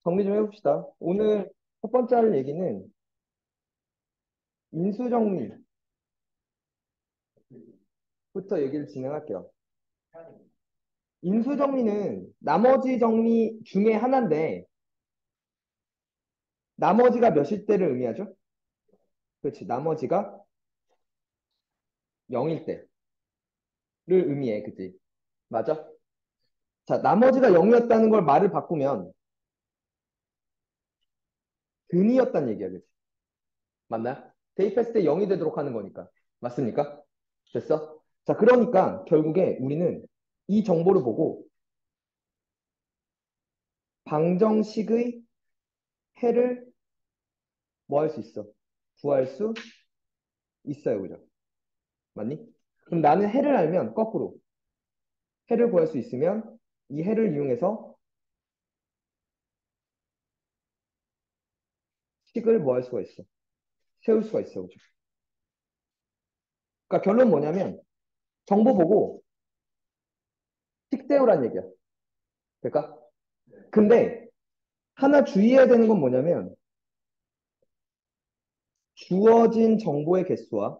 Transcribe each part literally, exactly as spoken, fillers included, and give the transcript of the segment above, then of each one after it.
정리 좀 해봅시다. 오늘 첫 번째 할 얘기는 인수정리부터 얘기를 진행할게요. 인수정리는 나머지 정리 중에 하나인데 나머지가 몇일 때를 의미하죠? 그렇지. 나머지가 영일 때를 의미해. 그치? 맞아? 자, 나머지가 영이었다는 걸 말을 바꾸면 근이었다는 얘기야. 그치? 맞나요? 대입했을 때 영이 되도록 하는 거니까. 맞습니까? 됐어? 자, 그러니까 결국에 우리는 이 정보를 보고 방정식의 해를 뭐 할 수 있어? 구할 수 있어요. 그죠? 맞니? 그럼 나는 해를 알면 거꾸로 해를 구할 수 있으면 이 해를 이용해서 식을 뭐 할 수가 있어? 세울 수가 있어. 그죠? 그러니까 결론 뭐냐면 정보 보고 식 세우란 얘기야. 될까? 근데 하나 주의해야 되는 건 뭐냐면 주어진 정보의 개수와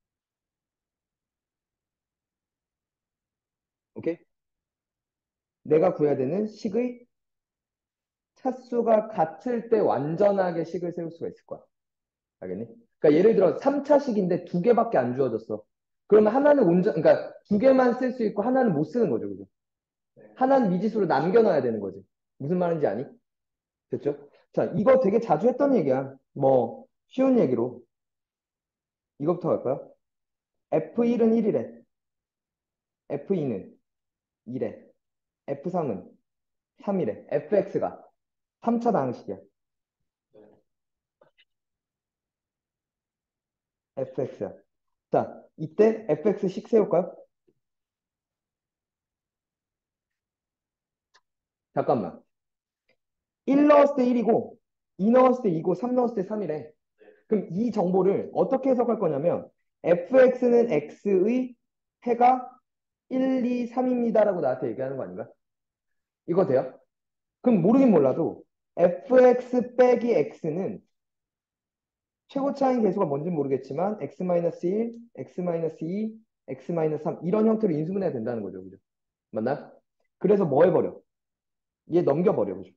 오케이? 내가 구해야 되는 식의 차수가 같을 때 완전하게 식을 세울 수가 있을 거야. 알겠니? 그러니까 예를 들어 삼 차식인데 두 개밖에 안 주어졌어. 그러면 하나는 온전, 그러니까 두 개만 쓸 수 있고 하나는 못 쓰는 거죠. 그죠? 하나는 미지수로 남겨놔야 되는 거지. 무슨 말인지 아니? 됐죠? 자, 이거 되게 자주 했던 얘기야. 뭐, 쉬운 얘기로. 이거부터 갈까요? 에프 일은 일이래. 에프 이는 이래. 에프 삼은 삼이래. 에프엑스가 삼 차 방식이야. 에프엑스야. 자, 이때 에프엑스씩 세울까요? 잠깐만. 일 넣었을 때 일이고, 이 넣었을 때 이고, 삼 넣었을 때 삼이래. 그럼 이 정보를 어떻게 해석할 거냐면 에프엑스는 x의 해가 일, 이, 삼입니다라고 나한테 얘기하는 거 아닌가? 이거 돼요? 그럼 모르긴 몰라도 에프엑스 빼기 x는 최고 차인 계수가 뭔지 모르겠지만 x-일, x-이, x-삼 이런 형태로 인수분해가 된다는 거죠. 그죠? 맞나? 그래서 뭐 해버려? 얘 넘겨버려. 그죠?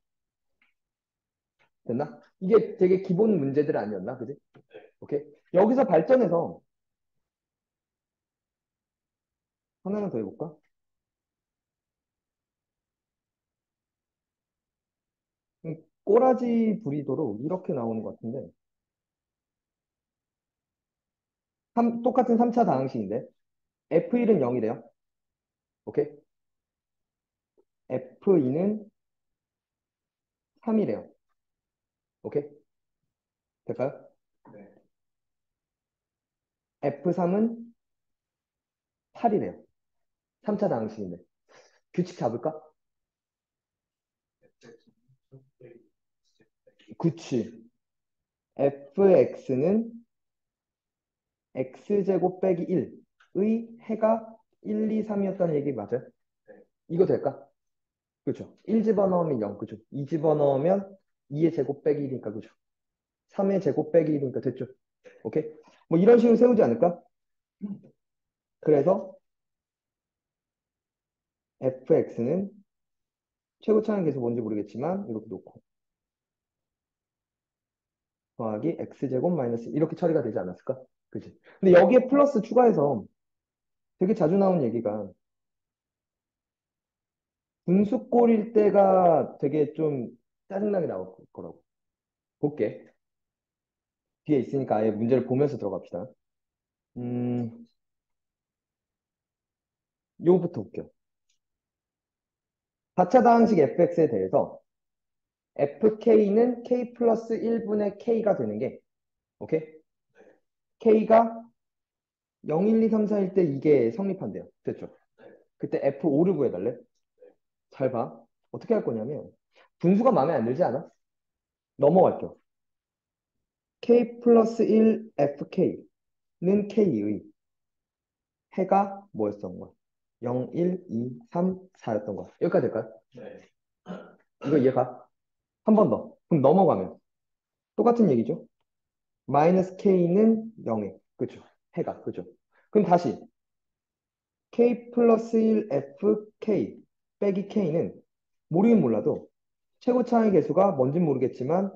됐나? 이게 되게 기본 문제들 아니었나? 그지? 오케이? 여기서 발전해서 하나는 더 해볼까? 음, 꼬라지 부리도록 이렇게 나오는 것 같은데 삼- 똑같은 삼 차 다항식인데 에프 일은 영이래요. 오케이? 에프 이는 삼이래요. 오케이? 될까요? 에프 삼은 팔이래요. 삼 차 다항식인데 규칙 잡을까? 그치. 에프엑스는 x제곱 빼기 일의 해가 일, 이, 삼이었다는 얘기 맞아요? 이거 될까? 그죠? 일 집어넣으면 영, 그죠? 이 집어넣으면 이의 제곱 빼기 일이니까, 그죠? 삼의 제곱 빼기 일이니까 됐죠? 오케이? 뭐 이런 식으로 세우지 않을까? 그래서 에프엑스는 최고차는 계속 뭔지 모르겠지만 이렇게 놓고 더하기 x제곱 마이너스 이렇게 처리가 되지 않았을까? 그지? 근데 여기에 플러스 추가해서 되게 자주 나온 얘기가 분수꼴일 때가 되게 좀 짜증나게 나올 거라고. 볼게. 뒤에 있으니까 아예 문제를 보면서 들어갑시다. 음, 요거부터 볼게요. 사 차 다항식 에프엑스에 대해서 에프케이는 K 플러스 일분의 K가 되는 게, 오케이? K가 영, 일, 이, 삼, 사일 때 이게 성립한대요. 됐죠? 그때 에프 오를 구해달래. 잘 봐. 어떻게 할 거냐면, 분수가 마음에 안 들지 않아? 넘어갈게요. K 플러스 일 에프케이는 K의 해가 뭐였던 거야? 영, 일, 이, 삼, 사였던 거야. 여기까지 될까요? 이거 이해가? 한 번 더. 그럼 넘어가면 똑같은 얘기죠. 마이너스 K는 영에. 그죠? 해가. 그죠? 그럼 다시 K 플러스 일 에프 케이 빼기 K는 모르긴 몰라도 최고 차이 계수가 뭔진 모르겠지만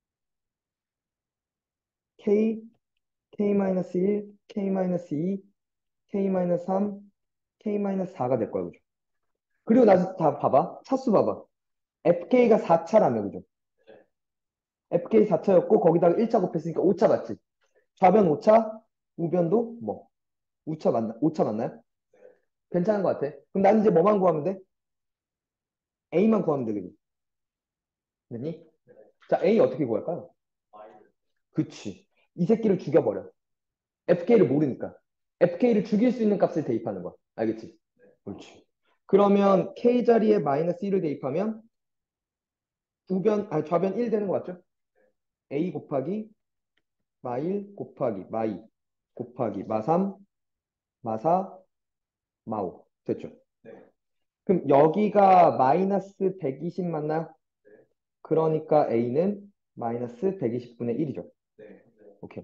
K, K-일, K-이, K-삼, K-사가 될 거야. 그죠? 그리고 나서 다 봐봐. 차수 봐봐. 에프케이가 사 차라며. 그죠? 에프케이 사 차였고 거기다가 일 차 곱했으니까 오 차 맞지? 좌변 오 차, 우변도 뭐 오 차 맞나? 오 차 맞나요? 괜찮은 것 같아. 그럼 나는 이제 뭐만 구하면 돼? A만 구하면 되겠지. 됐니? 자, A 어떻게 구할까요? 그치. 이 새끼를 죽여버려. 에프케이를 모르니까. 에프케이를 죽일 수 있는 값을 대입하는 거야. 알겠지? 그렇지. 그러면 K 자리에 마이너스 일을 대입하면 우변, 아니 좌변 일 되는 거 맞죠? A 곱하기 마 일 곱하기 마 이 곱하기 마 삼, 마 사, 마 오. 됐죠? 그럼 여기가 마이너스 백이십 맞나요? 그러니까 A는 마이너스 백이십분의 일이죠. 오케이.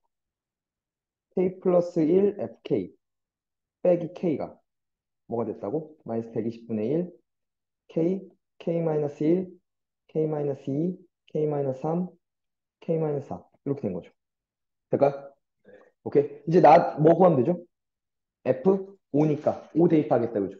K 플러스 일 에프케이 빼기 K가 뭐가 됐다고? 마이너스 백이십분의 일 K, K-일, K-이, K-삼, K-사 이렇게 된 거죠. 될까요? 오케이. 이제 나 뭐 구하면 되죠? 에프 오니까 오 대입하겠다. 그죠?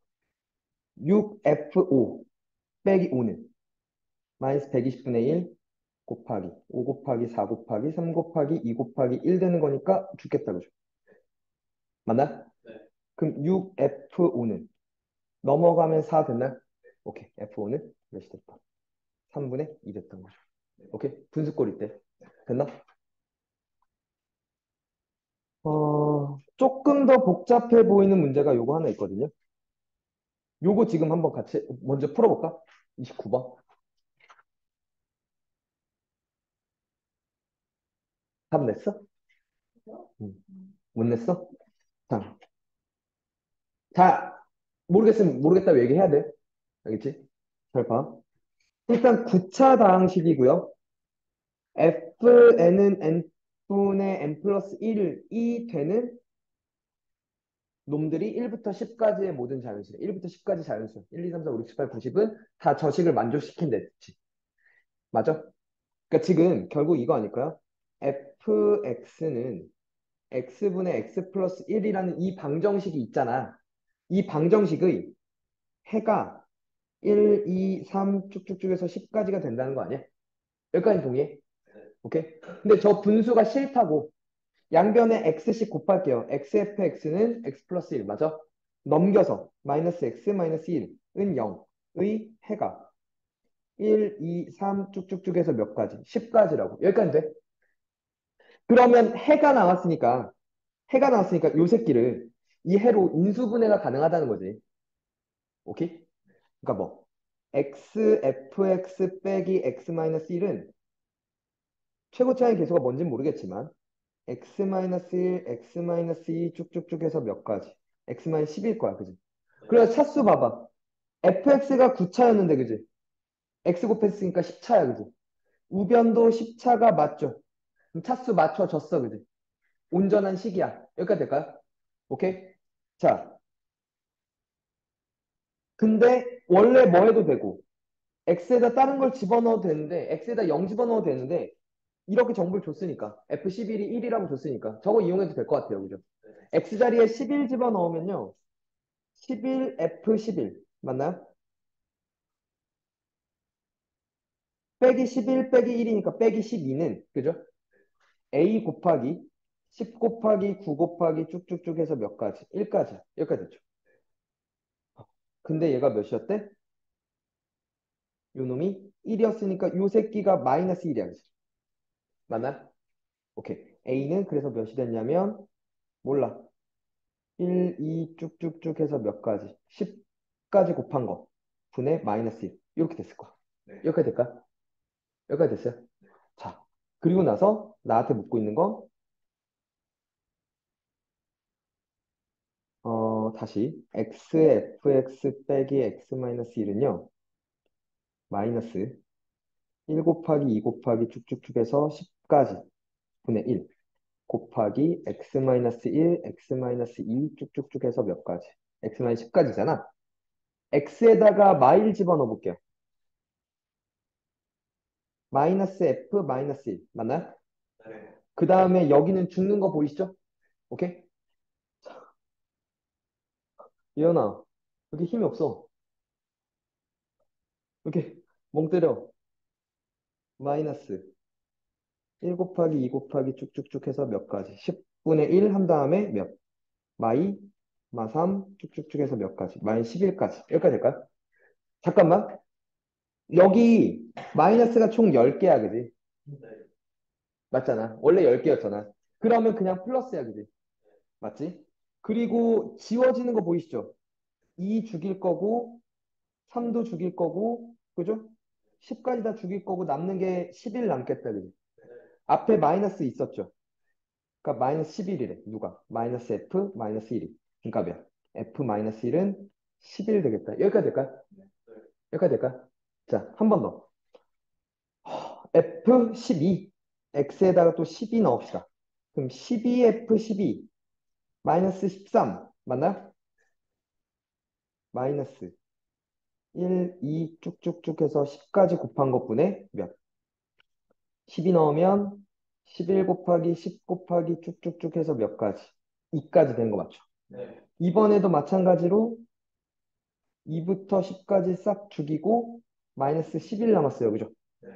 육 에프 오 빼기 오는 마이너스 백이십분의 일 곱하기 오 곱하기 사 곱하기 삼 곱하기 이 곱하기 일 되는 거니까 죽겠다. 그죠? 맞나? 그럼 육 에프 오는 넘어가면 사 됐나요? 오케이. 에프 오는 몇이 됐다? 삼분의 이 됐던 거죠. 오케이. 분수꼴일 때. 됐나? 어, 조금 더 복잡해 보이는 문제가 요거 하나 있거든요. 요거 지금 한번 같이 먼저 풀어볼까? 이십구 번. 답 냈어? 응. 못 냈어? 자, 자, 모르겠으면 모르겠다고 얘기해야 돼. 알겠지? 잘 봐. 일단 구 차 다항식이고요. fn은 n분의 n 플러스 일이 되는 놈들이 일부터 십까지의 모든 자연수. 일부터 십까지 자연수. 일, 이, 삼, 사, 오, 육, 칠, 팔, 구십은 다 저식을 만족시킨댔지. 맞아? 그러니까 지금 결국 이거 아닐까요? fx는 x분의 x 플러스 일이라는 이 방정식이 있잖아. 이 방정식의 해가 일, 이, 삼 쭉쭉쭉해서 십까지가 된다는 거 아니야? 여기까지 동의해? 오케이? 근데 저 분수가 싫다고 양변에 x씩 곱할게요. xfx는 x 플러스 일 맞아? 넘겨서 마이너스 x 마이너스 일은 영의 해가 일, 이, 삼 쭉쭉쭉 해서 몇 가지? 십까지라고. 여기까지 돼? 그러면 해가 나왔으니까 해가 나왔으니까 요 새끼를 이 해로 인수분해가 가능하다는 거지. 오케이? 그러니까 뭐 x, fx 빼기 x 마이너스 일은 최고 차이 계수가 뭔지는 모르겠지만 x 마이너스 일, x 마이너스 이 쭉쭉쭉 해서 몇 가지? x 마이너스 십일 거야. 그지? 그래서 차수 봐봐. fx가 구 차였는데 그지? x 곱했으니까 십 차야. 그지? 우변도 십 차가 맞죠? 그럼 차수 맞춰졌어. 그지? 온전한 식이야. 여기까지 될까요? 오케이? 자, 근데 원래 뭐 해도 되고 x에다 다른 걸 집어넣어도 되는데 x에다 영 집어넣어도 되는데 이렇게 정보를 줬으니까 에프 십일이 일이라고 줬으니까 저거 이용해도 될 것 같아요. 그죠? x 자리에 십일 집어넣으면요. 십일 에프 십일 맞나요? 빼기 십일 빼기 일이니까 빼기 십이는 그죠? a 곱하기 십 곱하기 구 곱하기 쭉쭉쭉 해서 몇 가지? 일까지. 여기까지 됐죠. 근데 얘가 몇이었대? 요 놈이 일이었으니까 요 새끼가 마이너스 일이야. 그지? 맞나? 오케이. a는 그래서 몇이 됐냐면 몰라. 일, 이 쭉쭉쭉 해서 몇 가지? 십까지 곱한 거. 분의 마이너스 일. 이렇게 됐을 거야. 여기까지 될까? 여기까지 됐어요? 자, 그리고 나서 나한테 묻고 있는 거, 어, 다시 x의 fx 빼기 x 마이너스 일은요. 마이너스 일 곱하기 이 곱하기 쭉쭉쭉 해서 십까지 분의 일 곱하기 x-일, x-이 쭉쭉쭉 해서 몇 가지? x-십까지잖아. x에다가 마일 집어넣어 볼게요. 마이너스 f 마이너스 일 맞나요? 네. 그 다음에 여기는 죽는 거 보이시죠? 오케이? 예연아, 여기 힘이 없어. 이렇게 멍 때려. 마이너스 일 곱하기 이 곱하기 쭉쭉쭉 해서 몇 가지? 십분의 일 한 다음에 몇? 마이, 마삼, 쭉쭉쭉 해서 몇 가지? 마이 십일까지. 여기까지 될까요? 잠깐만. 여기 마이너스가 총 열 개야, 그지? 네. 맞잖아. 원래 열 개였잖아. 그러면 그냥 플러스야, 그지? 맞지? 그리고 지워지는 거 보이시죠? 이 죽일 거고, 삼도 죽일 거고, 그죠? 십까지 다 죽일 거고, 남는 게 십일 남겠다, 그지? 앞에 마이너스 있었죠? 그러니까 마이너스 십일이래. 누가? 마이너스 F, 마이너스 일이. 그러니까 몇? F 마이너스 일은 십일 되겠다. 여기까지 될까요? 여기까지 될까요? 자, 한 번 더. F 십이. X에다가 또 십이 넣읍시다. 그럼 십이 에프 십이 마이너스 십삼 맞나요? 마이너스 일, 이 쭉쭉쭉 해서 십까지 곱한 것분의 몇? 십이 넣으면 십일 곱하기 십 곱하기 쭉쭉쭉 해서 몇 가지? 이까지 되는 거 맞죠? 네. 이번에도 마찬가지로 이부터 십까지 싹 죽이고 마이너스 십일 남았어요. 그죠? 네.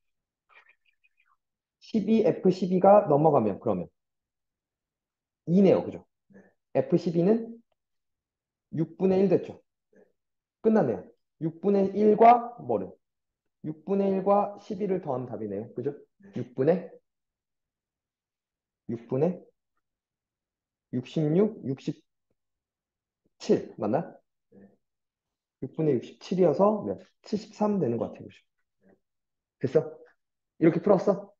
십이 에프 십이가 넘어가면 그러면 이네요. 그죠? 에프 십이는 육분의 일 됐죠? 끝났네요. 육분의 일과 뭐를? 육분의 일과 십이를 더한 답이네요. 그죠? 육분의 육분의 육십육, 육십칠 맞나? 육분의 육십칠이어서 몇? 칠십삼 되는 것 같아요. 그죠? 됐어? 이렇게 풀었어?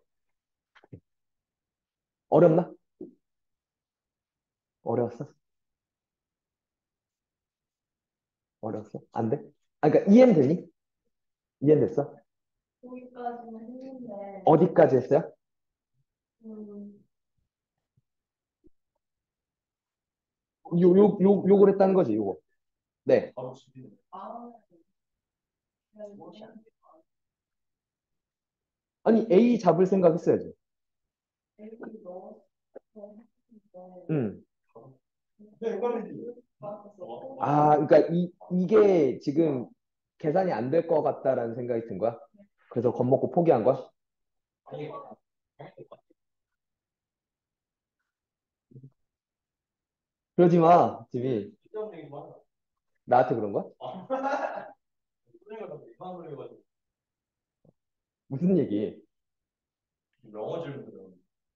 어렵나? 어려웠어? 어려웠어? 안 돼? 아, 그러니까 이해는 되니? 이해는 됐어? 거기까지는 했는데, 어디까지 했어요? 음, 요, 요, 요, 요걸 했다는 거지, 요거. 네. 바로 집이 아, 아니, A 잡을 생각 했어야지. 애기 넣어서 했는데, 음. 네, 이거는 맞았어. 아, 그러니까 이, 이게 지금 계산이 안 될 것 같다라는 생각이 든 거야? 그래서 겁먹고 포기한 거야? 아니 그러지 마, 지미. 이런 얘기만 나한테 그런 거야? 소리가 이만 소리가지고 무슨 얘기? 영어 질문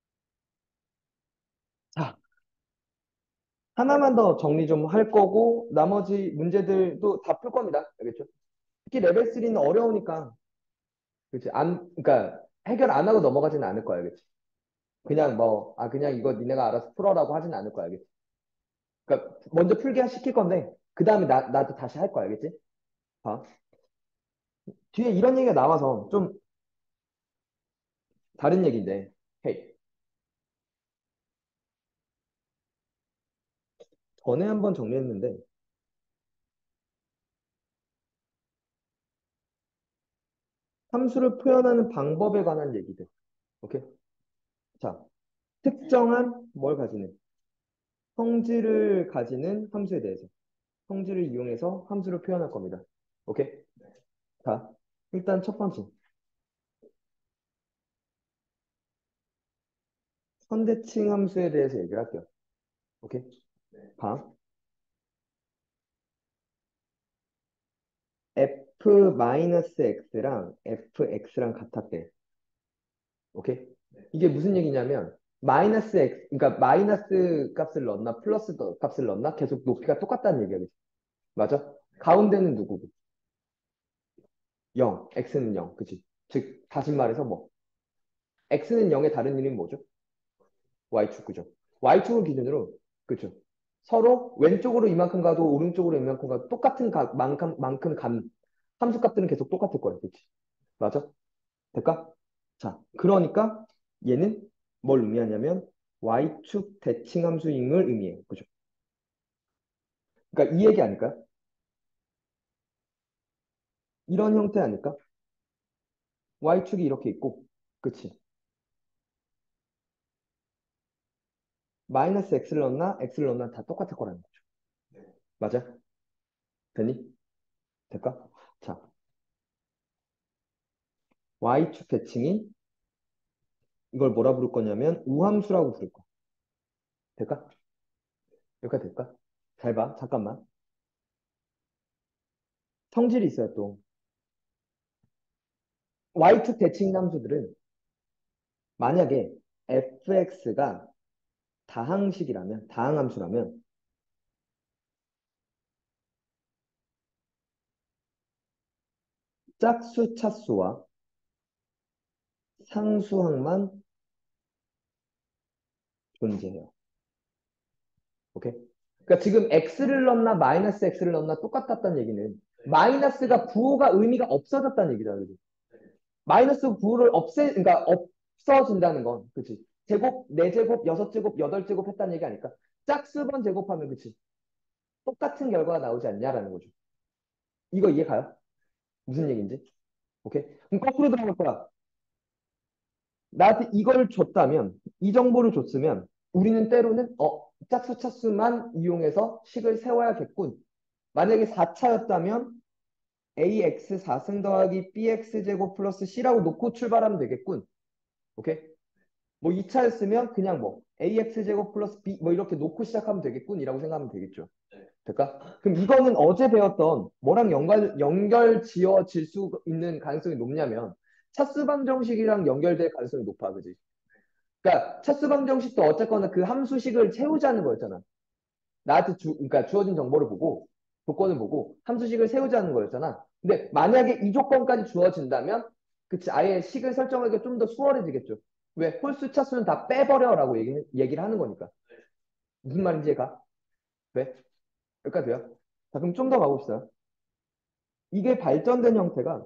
자, 하나만 더 정리 좀 할 거고, 나머지 문제들도 다 풀 겁니다. 알겠죠? 특히 레벨 삼는 어려우니까, 그치? 안, 그러니까 해결 안 하고 넘어가지는 않을 거야, 알겠지? 그냥 뭐, 아, 그냥 이거 니네가 알아서 풀어라고 하진 않을 거야, 알겠지? 그러니까 먼저 풀게 시킬 건데, 그 다음에 나, 나도 다시 할 거야, 알겠지? 봐. 뒤에 이런 얘기가 나와서 좀 다른 얘기인데, 헤이, 전에 한번 정리했는데, 함수를 표현하는 방법에 관한 얘기들. 오케이? 자, 특정한 뭘 가지는? 성질을 가지는 함수에 대해서. 성질을 이용해서 함수를 표현할 겁니다. 오케이? 자, 일단 첫 번째. 선대칭 함수에 대해서 얘기를 할게요. 오케이? 봐. f-x랑 fx랑 같았대. 오케이? 이게 무슨 얘기냐면 마이너스 x, 그러니까 마이너스 값을 넣었나 플러스 값을 넣었나 계속 높이가 똑같다는 얘기야. 그치? 맞아? 가운데는 누구고? 영, x는 영. 그치? 즉 다시 말해서 뭐 x는 영의 다른 이름이 뭐죠? y축. 그죠? y축을 기준으로 그죠? 서로 왼쪽으로 이만큼 가도 오른쪽으로 이만큼 가도 똑같은 가, 만큼, 만큼 간 함수 값들은 계속 똑같을 거야. 그치? 맞아? 그러니까 얘는 뭘 의미하냐면 y축 대칭함수임을 의미해요. 그죠? 그러니까 이 얘기 아닐까? 이런 형태 아닐까? y축이 이렇게 있고, 그치? 마이너스 x를 넣나 x를 넣나 다 똑같을 거라는 거죠. 네. 맞아? 되니? 될까? 자, y축 대칭이 이걸 뭐라 부를 거냐면 우함수라고 부를 거야. 될까? 여기까지 될까? 잘 봐. 잠깐만. 성질이 있어요, 또. y축 대칭 함수들은 만약에 fx가 다항식이라면, 다항함수라면 짝수 차수와 상수항만 존재해요. 오케이? 그러니까 지금 x를 넣나 마이너스 x를 넣나 똑같았다는 얘기는 마이너스가 부호가 의미가 없어졌다는 얘기잖아. 그지? 마이너스 부호를 없애, 그러니까 없어진다는 건, 그치? 제곱, 네 제곱, 여섯 제곱, 여덟 제곱 했다는 얘기 아닐까? 짝수번 제곱하면, 그치? 똑같은 결과가 나오지 않냐라는 거죠. 이거 이해 가요? 무슨 얘기인지? 오케이? 그럼 거꾸로 들어갈 거야. 나한테 이걸 줬다면, 이 정보를 줬으면, 우리는 때로는, 어, 짝수 차수만 이용해서 식을 세워야겠군. 만약에 사 차였다면, ax 사 승 더하기 bx제곱 플러스 c라고 놓고 출발하면 되겠군. 오케이? 뭐 이 차였으면 그냥 뭐 ax 제곱 플러스 b 뭐 이렇게 놓고 시작하면 되겠군이라고 생각하면 되겠죠. 될까? 그럼 이거는 어제 배웠던 뭐랑 연결, 연결 지어질 수 있는 가능성이 높냐면 차수 방정식이랑 연결될 가능성이 높아. 그지? 그러니까 차수 방정식도 어쨌거나 그 함수식을 채우자는 거였잖아. 나한테 주, 그러니까 주어진 정보를 보고 조건을 보고 함수식을 세우자는 거였잖아. 근데 만약에 이 조건까지 주어진다면 그치 아예 식을 설정하기가 좀 더 수월해지겠죠. 왜? 홀수 차수는 다 빼버려라고 얘기, 얘기를 하는 거니까. 무슨 말인지 이해가? 왜? 여기까지 돼요? 자 그럼 좀 더 가봅시다. 이게 발전된 형태가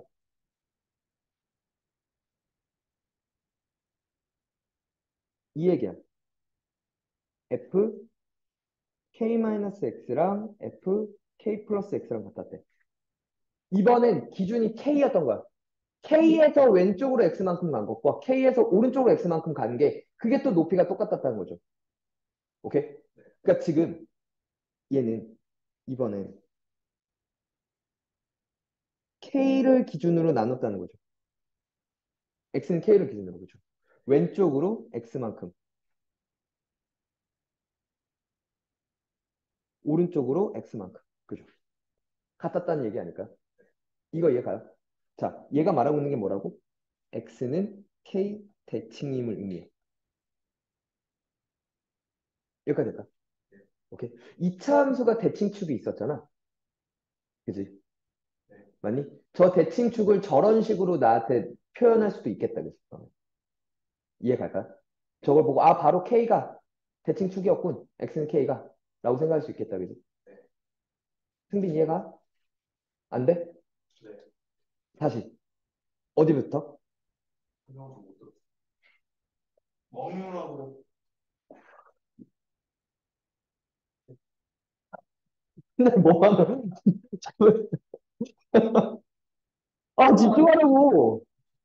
이 얘기야. f k-x랑 f k 플러스 x랑 같았대. 이번엔 기준이 k였던 거야. K에서 왼쪽으로 X만큼 간 것과 K에서 오른쪽으로 X만큼 간 게 그게 또 높이가 똑같았다는 거죠. 오케이? 그러니까 지금 얘는 이번엔 K를 기준으로 나눴다는 거죠. X는 K를 기준으로 그죠. 왼쪽으로 X만큼, 오른쪽으로 X만큼. 그죠. 같았다는 얘기 아닐까요? 이거 이해 가요? 자, 얘가 말하고 있는 게 뭐라고? X는 K 대칭임을 의미해. 여기까지 될까? 오케이. 이 차 함수가 대칭축이 있었잖아. 그지? 맞니? 저 대칭축을 저런 식으로 나한테 표현할 수도 있겠다. 그치? 어. 이해 갈까? 저걸 보고, 아, 바로 K가 대칭축이었군. X는 K가. 라고 생각할 수 있겠다. 그지? 승빈 이해가? 안 돼? 네. 다시. 어디부터? 설명도 못 들었어. 먹느라고. 근데 뭐 하는, 아, 집중하라고.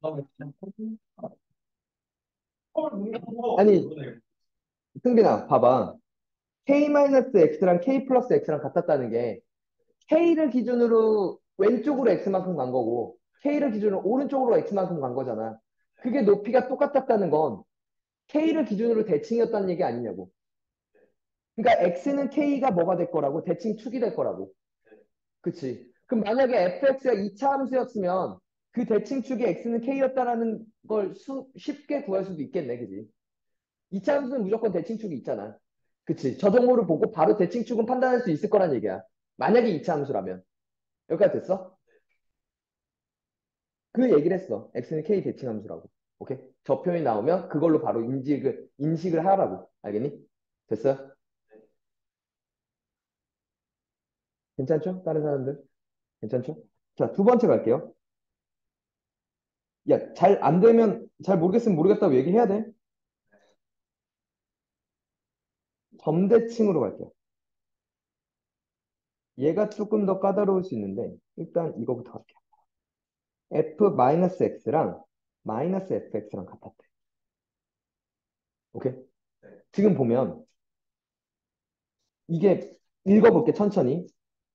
아니, 승빈아, 봐봐. K-X랑 K 플러스 X랑 같았다는 게 K를 기준으로 왼쪽으로 X만큼 간 거고 K를 기준으로 오른쪽으로 X만큼 간 거잖아. 그게 높이가 똑같았다는 건 K를 기준으로 대칭이었다는 얘기 아니냐고. 그러니까 X는 K가 뭐가 될 거라고? 대칭축이 될 거라고. 그치? 그럼 만약에 에프엑스가 이 차 함수였으면 그 대칭축이 X는 K였다라는 걸 수, 쉽게 구할 수도 있겠네. 그지? 이 차 함수는 무조건 대칭축이 있잖아. 그치? 저 정보를 보고 바로 대칭축은 판단할 수 있을 거란 얘기야. 만약에 이 차 함수라면. 여기까지 됐어? 그 얘기를 했어. X는 K 대칭 함수라고. 오케이? 저 표현이 나오면 그걸로 바로 인식을, 인식을 하라고. 알겠니? 됐어요? 괜찮죠? 다른 사람들? 괜찮죠? 자, 두 번째 갈게요. 야, 잘 안 되면 잘 모르겠으면 모르겠다고 얘기해야 돼. 점대칭으로 갈게요. 얘가 조금 더 까다로울 수 있는데 일단 이거부터 할게요. f-x랑 마이너스 fx랑 같았대. 오케이? 지금 보면 이게 읽어볼게 천천히.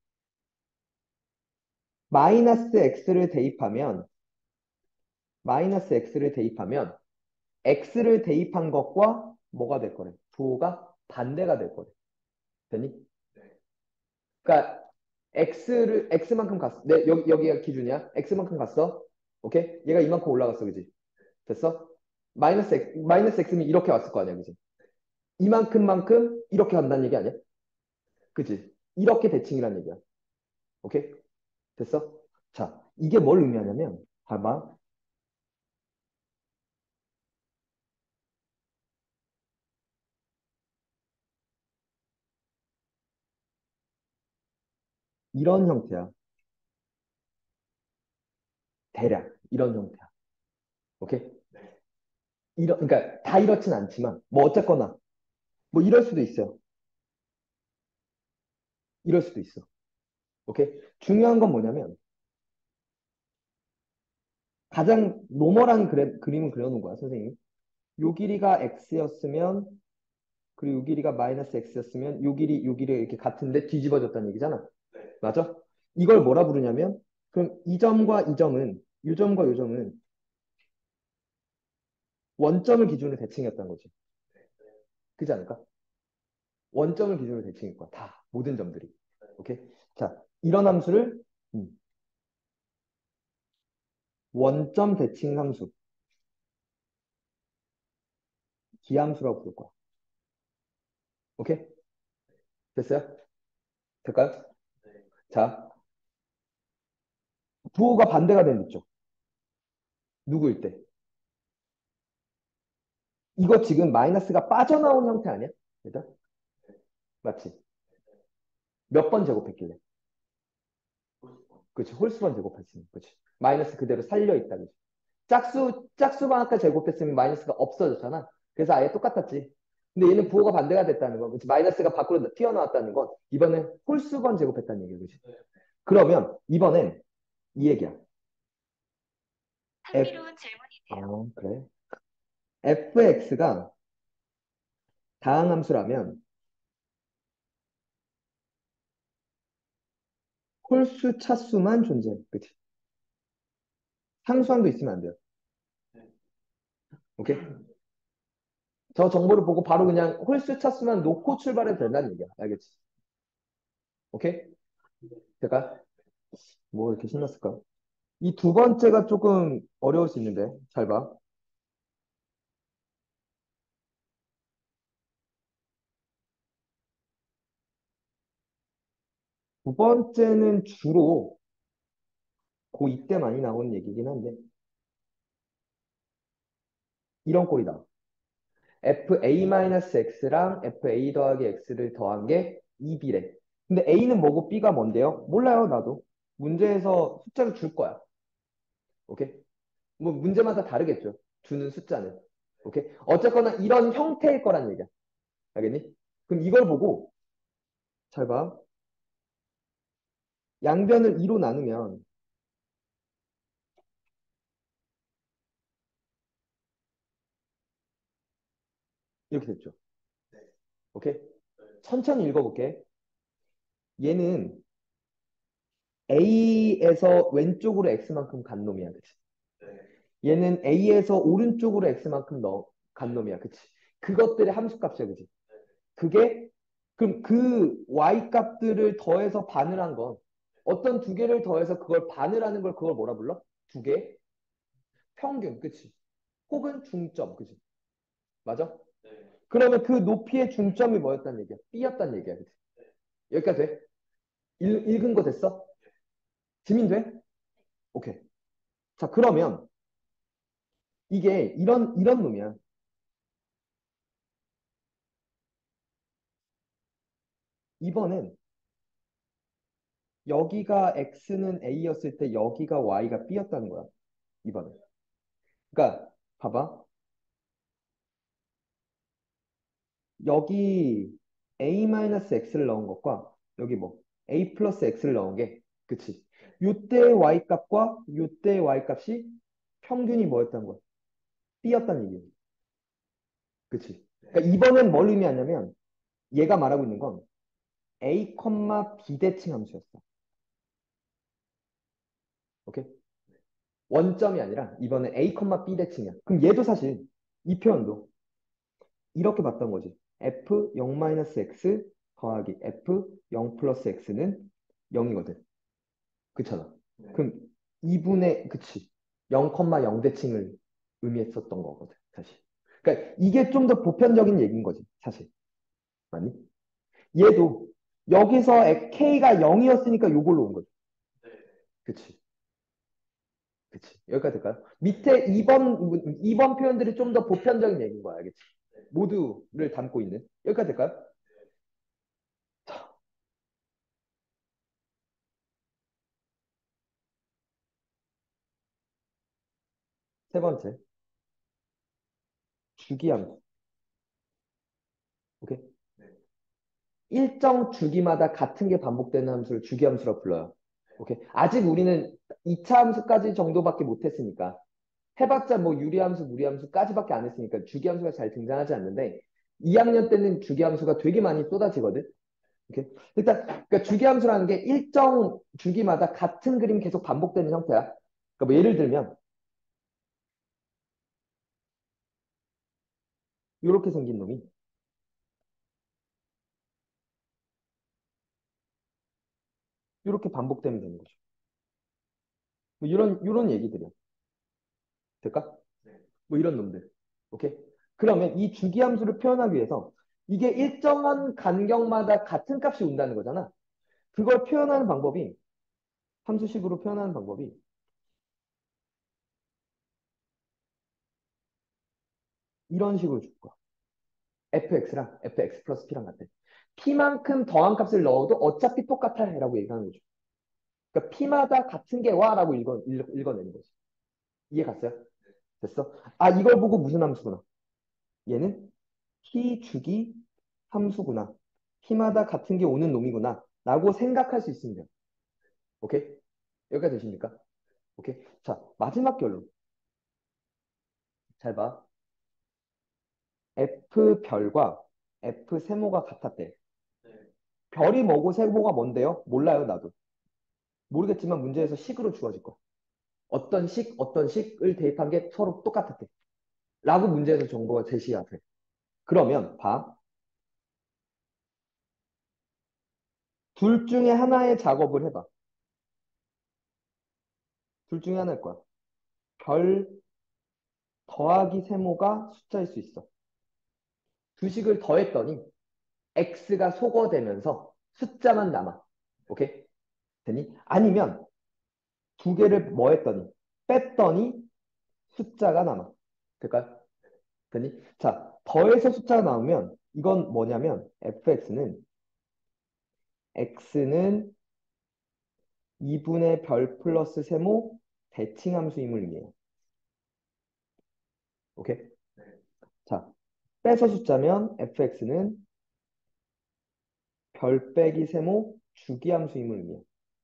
마이너스 x를 대입하면 마이너스 x를 대입하면 x를 대입한 것과 뭐가 될 거래? 부호가 반대가 될 거래. 되니? 그러니까 x를 x만큼 갔어. 네, 여기 여기가 기준이야. x만큼 갔어. 오케이? 얘가 이만큼 올라갔어, 그지? 됐어? 마이너스 x 마이너스 x면 이렇게 왔을 거 아니야, 그지? 이만큼만큼 이렇게 간다는 얘기 아니야? 그지? 이렇게 대칭이란 얘기야. 오케이? 됐어? 자, 이게 뭘 의미하냐면, 봐봐. 이런 형태야. 대략 이런 형태야. 오케이? 이런 그러니까 다 이렇진 않지만 뭐 어쨌거나 뭐 이럴 수도 있어요. 이럴 수도 있어. 오케이? 중요한 건 뭐냐면 가장 노멀한 그래, 그림을 그려놓은 거야, 선생님이. 요 길이가 x였으면 그리고 요 길이가 마이너스 x였으면 요 길이 요 길이 이렇게 같은데 뒤집어졌다는 얘기잖아. 맞아? 이걸 뭐라 부르냐면 그럼 이 점과 이 점은 요 점과 요 점은 원점을 기준으로 대칭이었다는 거지. 그렇지 않을까? 원점을 기준으로 대칭일 거야. 다 모든 점들이. 오케이? 자, 이런 함수를 음, 원점 대칭 함수, 기함수라고 부를 거야. 오케이? 됐어요? 될까요? 자, 부호가 반대가 되는 쪽. 누구일 때? 이거 지금 마이너스가 빠져나온 형태 아니야? 얘들? 맞지? 몇 번 제곱했길래? 그렇지. 홀수번 제곱했으면. 그렇지. 마이너스 그대로 살려있다. 그렇지. 짝수, 짝수만 아까 제곱했으면 마이너스가 없어졌잖아. 그래서 아예 똑같았지. 근데 얘는 부호가 반대가 됐다는 거. 그렇지. 마이너스가 밖으로 튀어나왔다는 건 이번엔 홀수번 제곱했다는 얘기야. 그렇지. 그러면 이번엔 이 얘기야. F, 흥미로운 질문이네요. 어, 그래. fx가 다항함수라면 홀수 차수만 존재해. 그치? 상수항도 있으면 안 돼요. 오케이? 저 정보를 보고 바로 그냥 홀수 차수만 놓고 출발해도 된다는 얘기야. 알겠지? 오케이? 될까? 뭐 이렇게 신났을까? 이 두 번째가 조금 어려울 수 있는데, 잘 봐. 두 번째는 주로 고이 때 많이 나오는 얘기긴 한데, 이런 꼴이다. fa-x랑 fa 더하기 x를 더한 게 이 비래. 근데 a는 뭐고 b가 뭔데요? 몰라요, 나도. 문제에서 숫자를 줄 거야. 오케이? 뭐 문제마다 다르겠죠. 주는 숫자는. 오케이? 어쨌거나 이런 형태일 거란 얘기야. 알겠니? 그럼 이걸 보고 잘 봐. 양변을 이로 나누면 이렇게 됐죠. 오케이? 천천히 읽어볼게. 얘는 A에서 왼쪽으로 X만큼 간 놈이야. 그치? 얘는 A에서 오른쪽으로 X만큼 넣, 간 놈이야. 그치? 그것들의 함수값이야. 그치? 그게 그럼 그 Y 값들을 더해서 반을 한 건 어떤 두 개를 더해서 그걸 반을 하는 걸 그걸 뭐라 불러? 두 개? 평균. 그치? 혹은 중점. 그치? 맞아? 그러면 그 높이의 중점이 뭐였단 얘기야? B였단 얘기야. 그치? 여기까지 돼? 읽, 읽은 거 됐어? 지민 돼? 오케이. 자, 그러면 이게 이런 이런 놈이야. 이번엔 여기가 X는 A였을 때 여기가 Y가 B였다는 거야. 이번엔. 그러니까 봐봐. 여기 a-x를 넣은 것과 여기 뭐 a 플러스 x를 넣은 게 그치? 요때의 y값과 요때의 y값이 평균이 뭐였다는 거야? b였다는 얘기야. 그치? 그러니까 이번엔 뭘 의미하냐면 얘가 말하고 있는 건 a, b대칭 함수였어. 오케이? 원점이 아니라 이번엔 a, b대칭이야. 그럼 얘도 사실 이 표현도 이렇게 봤던 거지. f 영-x 더하기 f 영 플러스 x는 영이거든. 그렇잖아. 네. 그럼 이분의 그치. 영, 영대칭을 의미했었던 거거든. 사실. 그러니까 이게 좀 더 보편적인 얘기인 거지. 사실. 맞니? 얘도 여기서 k가 영이었으니까 요걸로 온 거지. 네. 그치. 그치. 여기까지 될까요? 밑에 이 번, 이 번 표현들이 좀 더 보편적인 얘기인 거야. 알겠지? 모두를 담고 있는. 여기까지 될까요? 세 번째. 주기함수. 오케이? 네. 일정 주기마다 같은 게 반복되는 함수를 주기함수라고 불러요. 오케이? 아직 우리는 이 차 함수까지 정도밖에 못했으니까 해봤자 뭐 유리함수, 무리함수까지밖에 안 했으니까 주기함수가 잘 등장하지 않는데 이 학년 때는 주기함수가 되게 많이 쏟아지거든. 오케이? 일단 그러니까 주기함수라는 게 일정 주기마다 같은 그림 계속 반복되는 형태야. 그러니까 뭐 예를 들면 이렇게 생긴 놈이 이렇게 반복되면 되는 거죠. 뭐 이런 이런 얘기들이야. 될까? 네. 뭐 이런 놈들. 오케이? 그러면 이 주기함수를 표현하기 위해서 이게 일정한 간격마다 같은 값이 온다는 거잖아. 그걸 표현하는 방법이 함수식으로 표현하는 방법이 이런 식으로 줄 거야. fx랑 fx 플러스 p랑 같아. p만큼 더한 값을 넣어도 어차피 똑같아 라고 얘기하는 거죠. 그러니까 p마다 같은 게 와 라고 읽어, 읽, 읽어내는 거지. 이해 갔어요? 됐어? 아 이걸 보고 무슨 함수구나. 얘는 p 주기 함수구나. p마다 같은 게 오는 놈이구나. 라고 생각할 수 있으면 돼요. 오케이? 여기까지 되십니까? 오케이? 자, 마지막 결론. 잘 봐. F별과 F세모가 같았대. 네. 별이 뭐고 세모가 뭔데요? 몰라요, 나도. 모르겠지만 문제에서 식으로 주어질 거. 어떤 식, 어떤 식을 대입한 게 서로 똑같았대. 라고 문제에서 정보가 제시하세. 그러면 봐. 둘 중에 하나의 작업을 해봐. 둘 중에 하나일 거야. 별 더하기 세모가 숫자일 수 있어. 두 식을 더했더니 x가 소거되면서 숫자만 남아. 오케이? 되니? 아니면 두 개를 뭐 했더니 뺐더니 숫자가 남아. 될까요? 되니? 자, 더해서 숫자가 나오면 이건 뭐냐면 fx는 x는 이분의 별 플러스 세모 대칭함수임을 의미해요. 오케이? 네. 자, 빼서 숫자면 fx는 별 빼기 세모 주기함수임을 의미해요.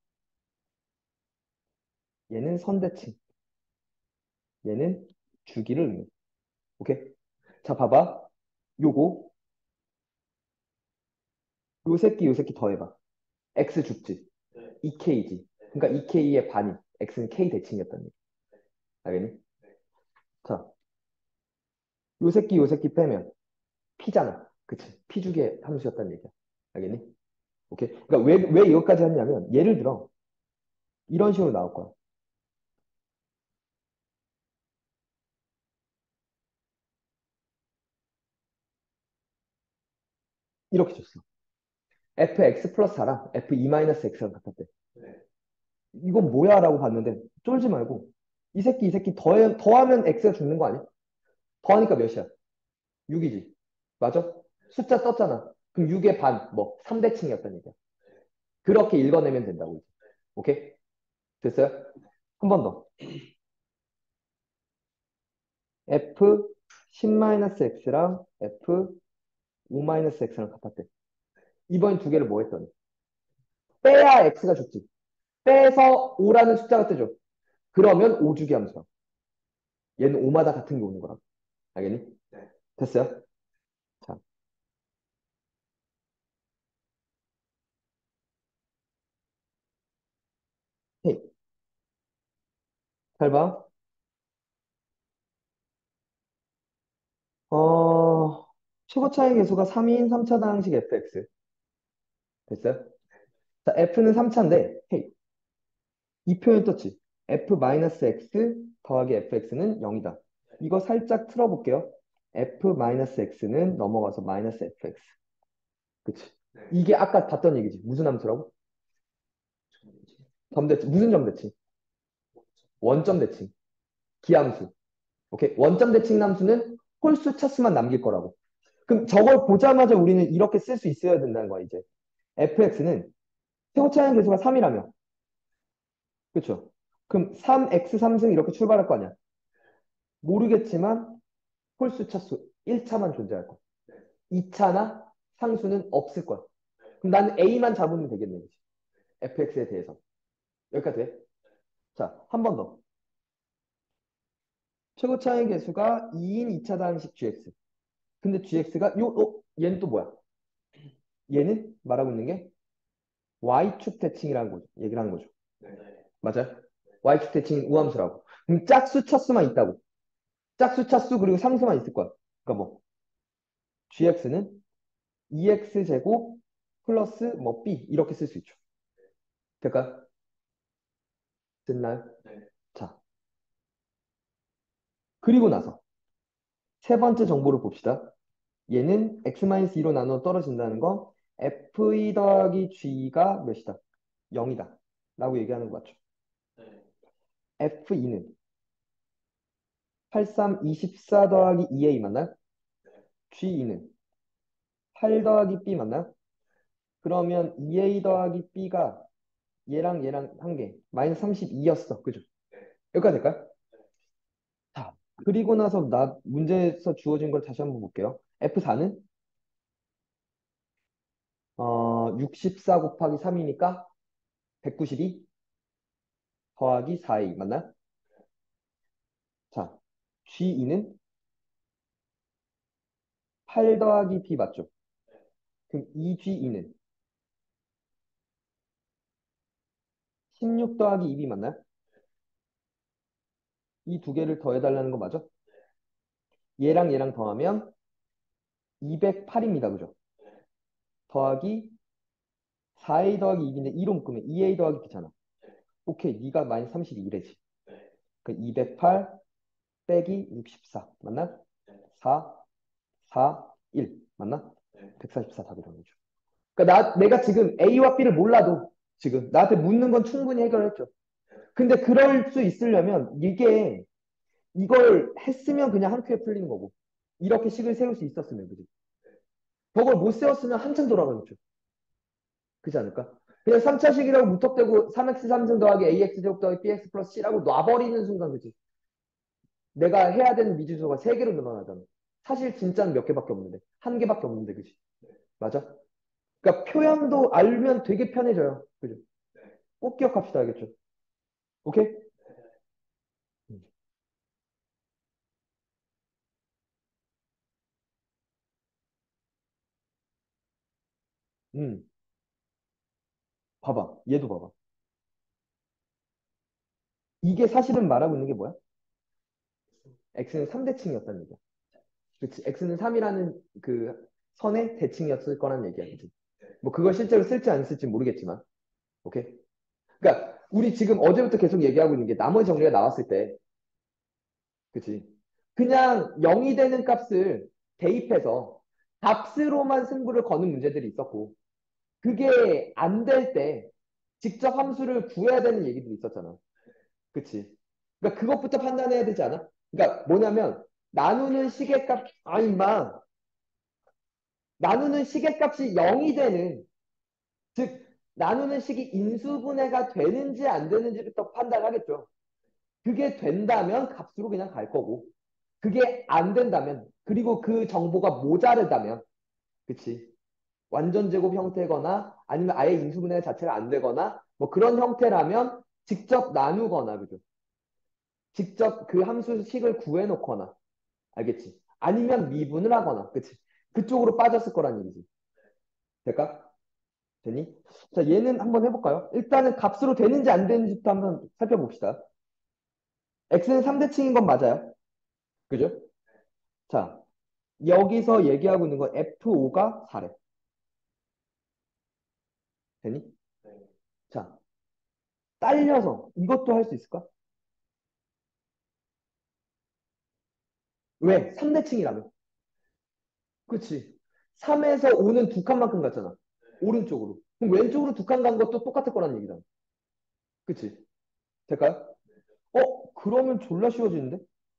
얘는 선대칭. 얘는 주기를 의미해요. 오케이? 자, 봐봐. 요거 요 새끼 요 새끼 더해봐. x 죽지. 네. 이 케이지. 그러니까 이 케이의 반이 x는 k 대칭이었다는 얘기. 알겠니? 자, 요 새끼 요 새끼 빼면 p잖아. 그치? p주기의 함수였다는 얘기야. 알겠니? 오케이? 그러니까 왜, 왜 이것까지 했냐면 예를 들어 이런 식으로 나올 거야. 이렇게 줬어. fx 플러스 사랑 f2-x랑 같았대. 네. 이건 뭐야? 라고 봤는데 쫄지 말고 이 새끼 이 새끼 더해, 더하면 x가 죽는 거 아니야? 더하니까 몇이야? 육이지. 맞아? 숫자 떴잖아. 그럼 육의 반, 뭐 삼대칭이었다는 얘기야. 그렇게 읽어내면 된다고. 이제. 오케이? 됐어요? 한 번 더. F 십-x랑 F 오-x랑 같았대. 이번 두 개를 뭐 했더니? 빼야 x가 죽지. 빼서 오라는 숫자가 뜨죠. 그러면 오주기 함수야. 얘는 오마다 같은 게 오는 거라. 알겠니? 네. 됐어요? 자, 헤이. 잘 봐. 어, 최고 차이 계수가 삼인 삼 차당식 에프엑스. 됐어요? 자, F는 삼 차인데, 헤이. 이 표현 떴지. F-X 더하기 에프엑스는 영이다. 이거 살짝 틀어볼게요. F-X는 넘어가서 마이너스 에프엑스. 그치? 네. 이게 아까 봤던 얘기지. 무슨 함수라고? 정리지. 점대칭. 무슨 점대칭? 원점 대칭. 기함수. 오케이? 원점 대칭 함수는 홀수 차수만 남길 거라고. 그럼 저걸 보자마자 우리는 이렇게 쓸 수 있어야 된다는 거야, 이제. 에프엑스는 최고 차이 계수가 삼이라며. 그쵸? 그럼 삼 엑스 삼승 이렇게 출발할 거 아니야. 모르겠지만 홀수 차수 일 차만 존재할 거야. 이 차나 상수는 없을 거야. 그럼 나는 A만 잡으면 되겠네. 그치? 에프엑스에 대해서. 여기까지 돼? 자, 한 번 더. 최고 차이 계수가 이인 이 차 단식 지엑스. 근데 지엑스가 요, 어, 얘는 또 뭐야? 얘는 말하고 있는 게 Y축 대칭이라는 거죠. 얘기를 하는 거죠. 네. 맞아요? Y축 대칭 우함수라고. 그럼 짝수 차수만 있다고. 짝수 차수 그리고 상수만 있을 거야. 그러니까 뭐 지엑스는 이엑스 제곱 플러스 뭐 B 이렇게 쓸 수 있죠. 될까요? 됐나요? 네. 자, 그리고 나서 세 번째 정보를 봅시다. 얘는 x-이로 나눠 떨어진다는 건 f2 더하기 g가 몇이다? 영이다. 라고 얘기하는 거 맞죠? 네. 에프이는 팔십삼, 이십사 더하기 이 에이 맞나요? 지이는 팔 더하기 B 맞나요? 그러면 이 에이 더하기 B가 얘랑 얘랑 한 개, 마이너스 삼십이였어. 그죠? 여기까지 될까요? 자, 그리고 나서 나 문제에서 주어진 걸 다시 한번 볼게요. 에프사는 어, 육십사 곱하기 삼이니까 백구십이 더하기 사 에이 맞나요? 자, 지이는 팔 더하기 B 맞죠? 그럼 이 지이는 십육 더하기 이 비 맞나요? 이 두 개를 더해달라는 거 맞죠? 얘랑 얘랑 더하면 이백팔입니다. 그죠? 더하기 사 에이 더하기 이 비인데 이로 묶으면 이 에이 더하기 B잖아. 오케이, 네가 마이너스 삼십이래지. 그 이백팔 빼기 육십사 맞나? 사, 사, 일 맞나? 백사십사 답이라는 거죠. 그러니까 나, 내가 지금 A와 B를 몰라도 지금 나한테 묻는 건 충분히 해결했죠. 근데 그럴 수 있으려면 이게 이걸 했으면 그냥 한 큐에 풀리는 거고 이렇게 식을 세울 수 있었으면 그지? 저걸 못 세웠으면 한참 돌아가겠죠. 그렇지 않을까? 그냥 삼 차식이라고 무턱대고 삼 엑스 삼승 더하기 에이엑스 제곱 더하기 비엑스 플러스 C라고 놔버리는 순간 그지? 내가 해야 되는 미지수가 세 개로 늘어나잖아. 사실 진짜는 몇 개밖에 없는데 한 개밖에 없는데 그지? 맞아? 그러니까 표현도 알면 되게 편해져요. 그죠? 꼭 기억합시다. 알겠죠? 오케이? 음. 음. 봐봐. 얘도 봐봐. 이게 사실은 말하고 있는 게 뭐야? x는 삼 대칭이었다는 얘기야. 그렇지. x는 삼이라는 그 선의 대칭이었을 거라는 얘기야. 그치? 뭐 그걸 실제로 쓸지 안 쓸지 모르겠지만. 오케이? 그러니까 우리 지금 어제부터 계속 얘기하고 있는 게 나머지 정리가 나왔을 때 그치? 그냥 영이 되는 값을 대입해서 값으로만 승부를 거는 문제들이 있었고 그게 안 될 때 직접 함수를 구해야 되는 얘기들이 있었잖아. 그치? 그러니까 그것부터 판단해야 되지 않아? 그러니까 뭐냐면 나누는 시계값 아니 마 나누는 시계값이 영이 되는 즉 나누는 식이 인수분해가 되는지 안 되는지부터 판단하겠죠. 그게 된다면 값으로 그냥 갈 거고 그게 안 된다면, 그리고 그 정보가 모자르다면, 그치? 완전 제곱 형태거나 아니면 아예 인수분해 자체가 안 되거나 뭐 그런 형태라면 직접 나누거나, 그죠? 직접 그 함수식을 구해놓거나, 알겠지? 아니면 미분을 하거나, 그치? 그쪽으로 빠졌을 거란 얘기지. 될까? 되니? 자, 얘는 한번 해볼까요? 일단은 값으로 되는지 안 되는지부터 한번 살펴봅시다. x는 삼대칭인 건 맞아요. 그죠? 자, 여기서 얘기하고 있는 건 에프오가 사래. 되니? 네. 자, 딸려서 이것도 할 수 있을까? 왜? 삼대칭이라면. 그치? 삼에서 오는 두 칸만큼 갔잖아. 오른쪽으로. 그럼 왼쪽으로 두 칸 간 것도 똑같을 거란 얘기잖아. 그치? 될까요? 어? 그러면 졸라 쉬워지는데?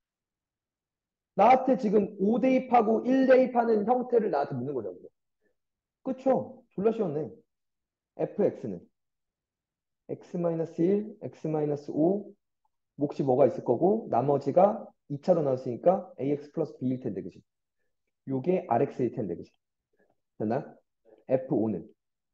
나한테 지금 오 대입하고 일 대입하는 형태를 나한테 묻는 거냐고. 그쵸? 졸라 쉬웠네. fx는 x-일, x-오, 몫이 뭐가 있을 거고, 나머지가 이 차로 나왔으니까 ax 플러스 b일 텐데, 그지? 요게 rx일 텐데, 그지? 됐나? 에프오는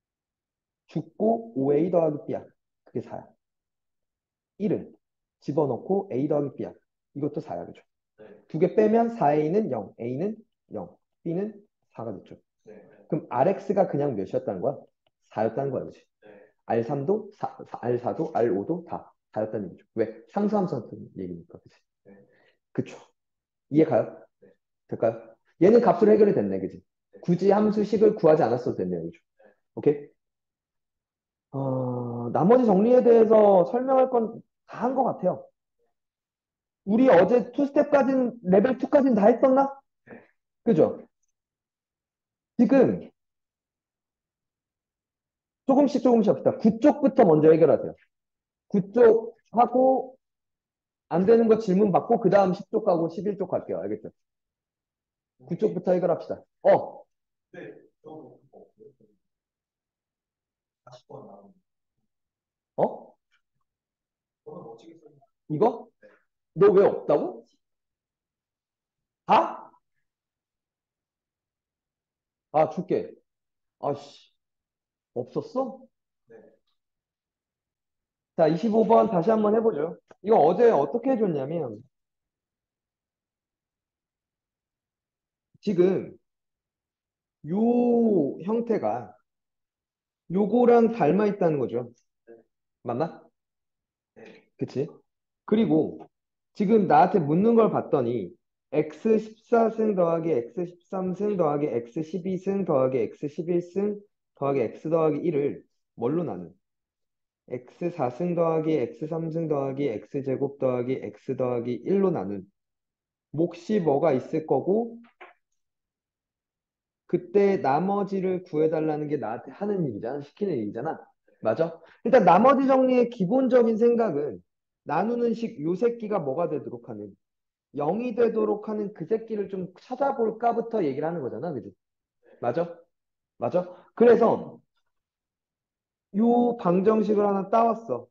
죽고 오 에이 더하기 b야. 그게 사야. 일은 집어넣고 a 더하기 b야. 이것도 사야, 그죠? 네. 두 개 빼면 사 에이는 영, a는 영, b는 사가 됐죠. 네. 그럼 rx가 그냥 몇이었다는 거야? 사였다는 거야, 그지? 네. 알삼도 사, 알사도 알오도 다 사였다는 얘기죠. 왜? 상수함수한테 얘기니까, 그지? 네. 그쵸? 이해 가요? 네. 될까요? 얘는 값으로 해결이 됐네, 그지? 굳이 함수식을 구하지 않았어도 됐네요, 그죠? 오케이? 어, 나머지 정리에 대해서 설명할 건 다 한 것 같아요. 우리 어제 투 스텝까지는, 레벨 이까지는 다 했었나? 그죠? 지금 조금씩 조금씩 합시다. 구 쪽부터 먼저 해결하세요. 구 쪽 하고 안 되는 거 질문 받고 그 다음 십 쪽 가고 십일 쪽 갈게요. 알겠죠? 구 쪽부터 해결합시다. 어, 네. 저도 사십 번 나오는. 어? 저는 멋지게 써요. 이거? 너 왜 없다고? 다? 아, 줄게. 아씨, 없었어? 네. 자, 이십오 번 다시 한번 해보죠. 이거 어제 어떻게 해줬냐면, 지금 요 형태가 요거랑 닮아 있다는 거죠. 맞나? 네. 그치? 그리고 지금 나한테 묻는 걸 봤더니 엑스 십사 승 더하기 엑스 십삼 승 더하기 엑스 십이 승 더하기 엑스 십일 승 더하기 x 더하기 일을 뭘로 나눈? 엑스 사 승 더하기 엑스 삼 승 더하기 x제곱 더하기 x 더하기 일로 나눈 몫이 뭐가 있을 거고 그때 나머지를 구해달라는 게 나한테 하는 일이잖아. 시키는 일이잖아. 맞아? 일단 나머지 정리의 기본적인 생각은 나누는 식 요 새끼가 뭐가 되도록 하는 영이 되도록 하는 그 새끼를 좀 찾아볼까부터 얘기를 하는 거잖아. 그지? 맞아? 맞아? 그래서 요 방정식을 하나 따왔어.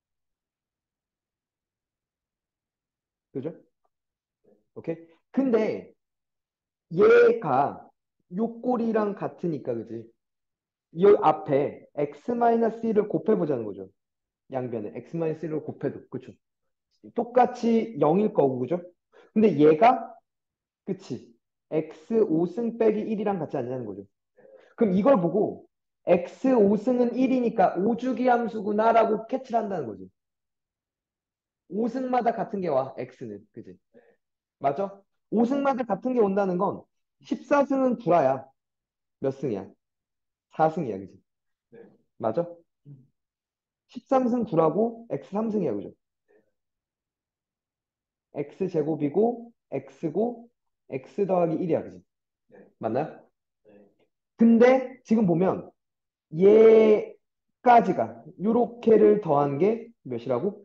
그죠? 오케이? 근데 얘가 요 꼴이랑 같으니까 그지? 이 앞에 x-1을 곱해보자는 거죠. 양변에 x-1을 곱해도 그쵸? 똑같이 영일 거고 그죠? 근데 얘가 그치? x 오 승 빼기 일이랑 같지 않냐는 거죠. 그럼 이걸 보고 x 오 승은 일이니까 오주기 함수구나 라고 캐치를 한다는 거지. 오 승마다 같은 게 와, x는. 그지? 맞아? 오 승마다 같은 게 온다는 건 십사 승은 구라야. 몇 승이야? 사 승이야. 그지? 네. 맞아? 십삼 승 구라고 x 삼 승이야. 그죠? x제곱이고 x고 x 더하기 일이야. 그지? 네. 맞나요? 네. 근데 지금 보면 얘까지가 요렇게를 더한 게 몇이라고?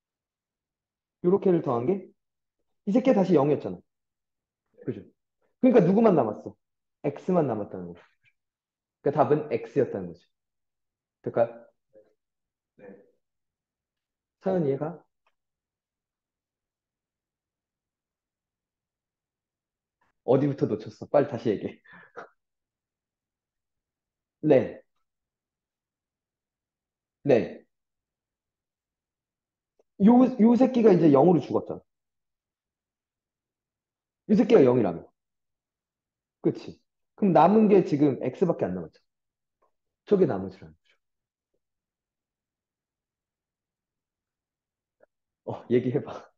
요렇게를 더한 게 이 새끼 다시 영이었잖아. 그죠? 그러니까 누구만 남았어? x만 남았다는 거죠. 그러니까 답은 x였다는 거지. 될까요? 네. 사연 이해가? 어디부터 놓쳤어? 빨리 다시 얘기해. 네, 네. 요, 요 새끼가 이제 영으로 죽었잖아. 이 새끼가 영이라며. 그치? 그럼 남은 게 지금 X밖에 안 남았죠. 저게 나머지라는 거죠. 어, 얘기해봐.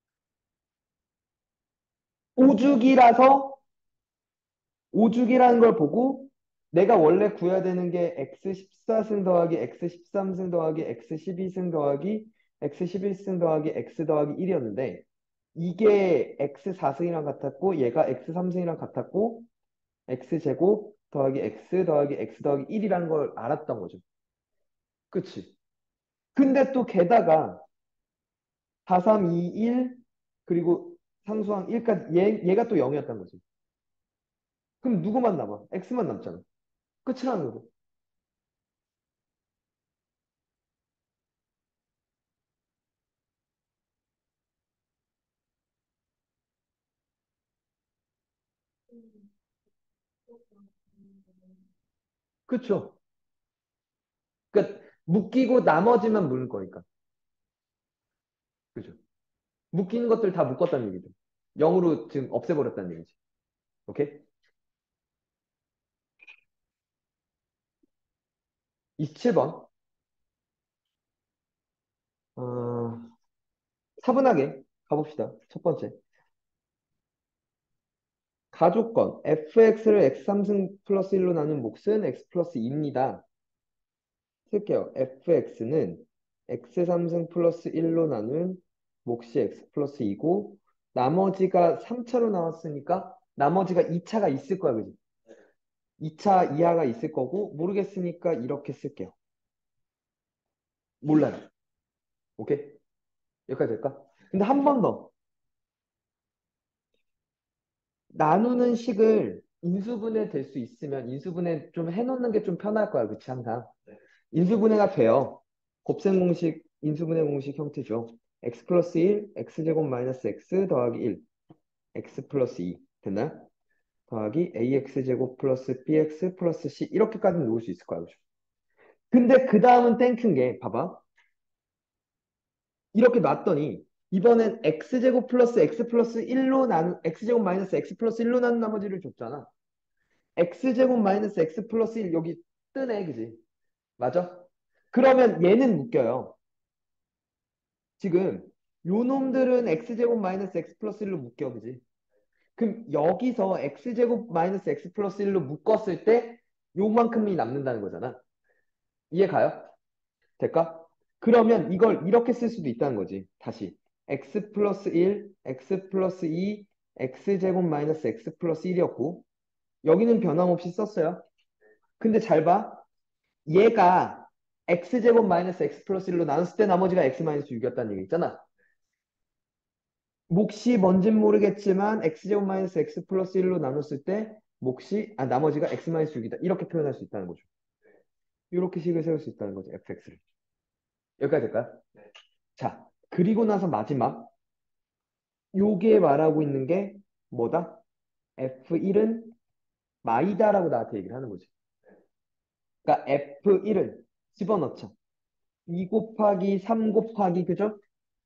오죽이라서 오죽이라는 걸 보고 내가 원래 구해야 되는 게 엑스 십사 승 더하기 엑스 십삼 승 더하기 엑스 십이 승 더하기 엑스 십일 승 더하기 X 더하기 일이었는데 이게 엑스 사 승이랑 같았고 얘가 엑스 삼 승이랑 같았고 X제곱 더하기 X 더하기 X 더하기 일이라는 걸 알았던 거죠. 그치? 근데 또 게다가 사, 삼, 이, 일 그리고 상수항 일까지 얘, 얘가 또 영이었던 거지. 그럼 누구만 남아? X만 남잖아. 끝이라는 거죠. 음, 그렇구나. 음, 그쵸? 그러니까 묶이고 나머지만 물을 거니까. 그죠? 묶이는 것들 다 묶었다는 얘기죠. 영으로 지금 없애버렸다는 얘기지. 오케이? 이십칠 번. 어, 차분하게 가봅시다. 첫 번째. 가조건. 에프엑스를 엑스 삼 승 플러스 일로 나눈 몫은 X 플러스 이입니다. 쓸게요. 에프엑스는 엑스 삼 승 플러스 일로 나눈 몫이 X 플러스 이고 나머지가 삼 차로 나왔으니까 나머지가 이 차가 있을 거야. 그지? 이 차 이하가 있을 거고 모르겠으니까 이렇게 쓸게요. 몰라요. 오케이? 여기까지 될까? 근데 한 번 더. 나누는 식을 인수분해 될 수 있으면 인수분해 좀 해놓는 게 좀 편할 거야. 그치? 항상. 인수분해가 돼요. 곱셈 공식, 인수분해 공식 형태죠. x 플러스 일, x제곱 마이너스 x 더하기 일, x 플러스 이. 됐나요? 더하기 ax제곱 플러스 bx 플러스 c. 이렇게까지 놓을 수 있을 거야. 그죠? 근데 그 다음은 땡큐인 게, 봐봐. 이렇게 놨더니 이번엔 x제곱 플러스 x 플러스 일로 나눈 x제곱 마이너스 x 플러스 일로 나눈 나머지를 줬잖아. x제곱 마이너스 x 플러스 일 여기 뜨네, 그지? 맞아? 그러면 얘는 묶여요. 지금 요 놈들은 x제곱 마이너스 x 플러스 일로 묶여, 그지? 그럼 여기서 x제곱 마이너스 x 플러스 일로 묶었을 때 요만큼이 남는다는 거잖아. 이해 가요? 될까? 그러면 이걸 이렇게 쓸 수도 있다는 거지. 다시. x 플러스 일, x 플러스 이, x제곱 마이너스 x 플러스 일이었고 여기는 변함없이 썼어요. 근데 잘 봐. 얘가 x제곱 마이너스 x 플러스 일로 나눴을 때 나머지가 x 마이너스 육이었다는 얘기 있잖아. 몫이 뭔진 모르겠지만 x제곱 마이너스 x 플러스 일로 나눴을 때 몫이 아 나머지가 x 마이너스 육이다. 이렇게 표현할 수 있다는 거죠. 이렇게 식을 세울 수 있다는 거죠. 에프엑스를. 여기까지 될까요? 자, 그리고 나서 마지막 요게 말하고 있는 게 뭐다? 에프 일은 마이다라고 나한테 얘기를 하는 거지. 그러니까 에프 일을 집어넣자. 이 곱하기 삼 곱하기 그죠?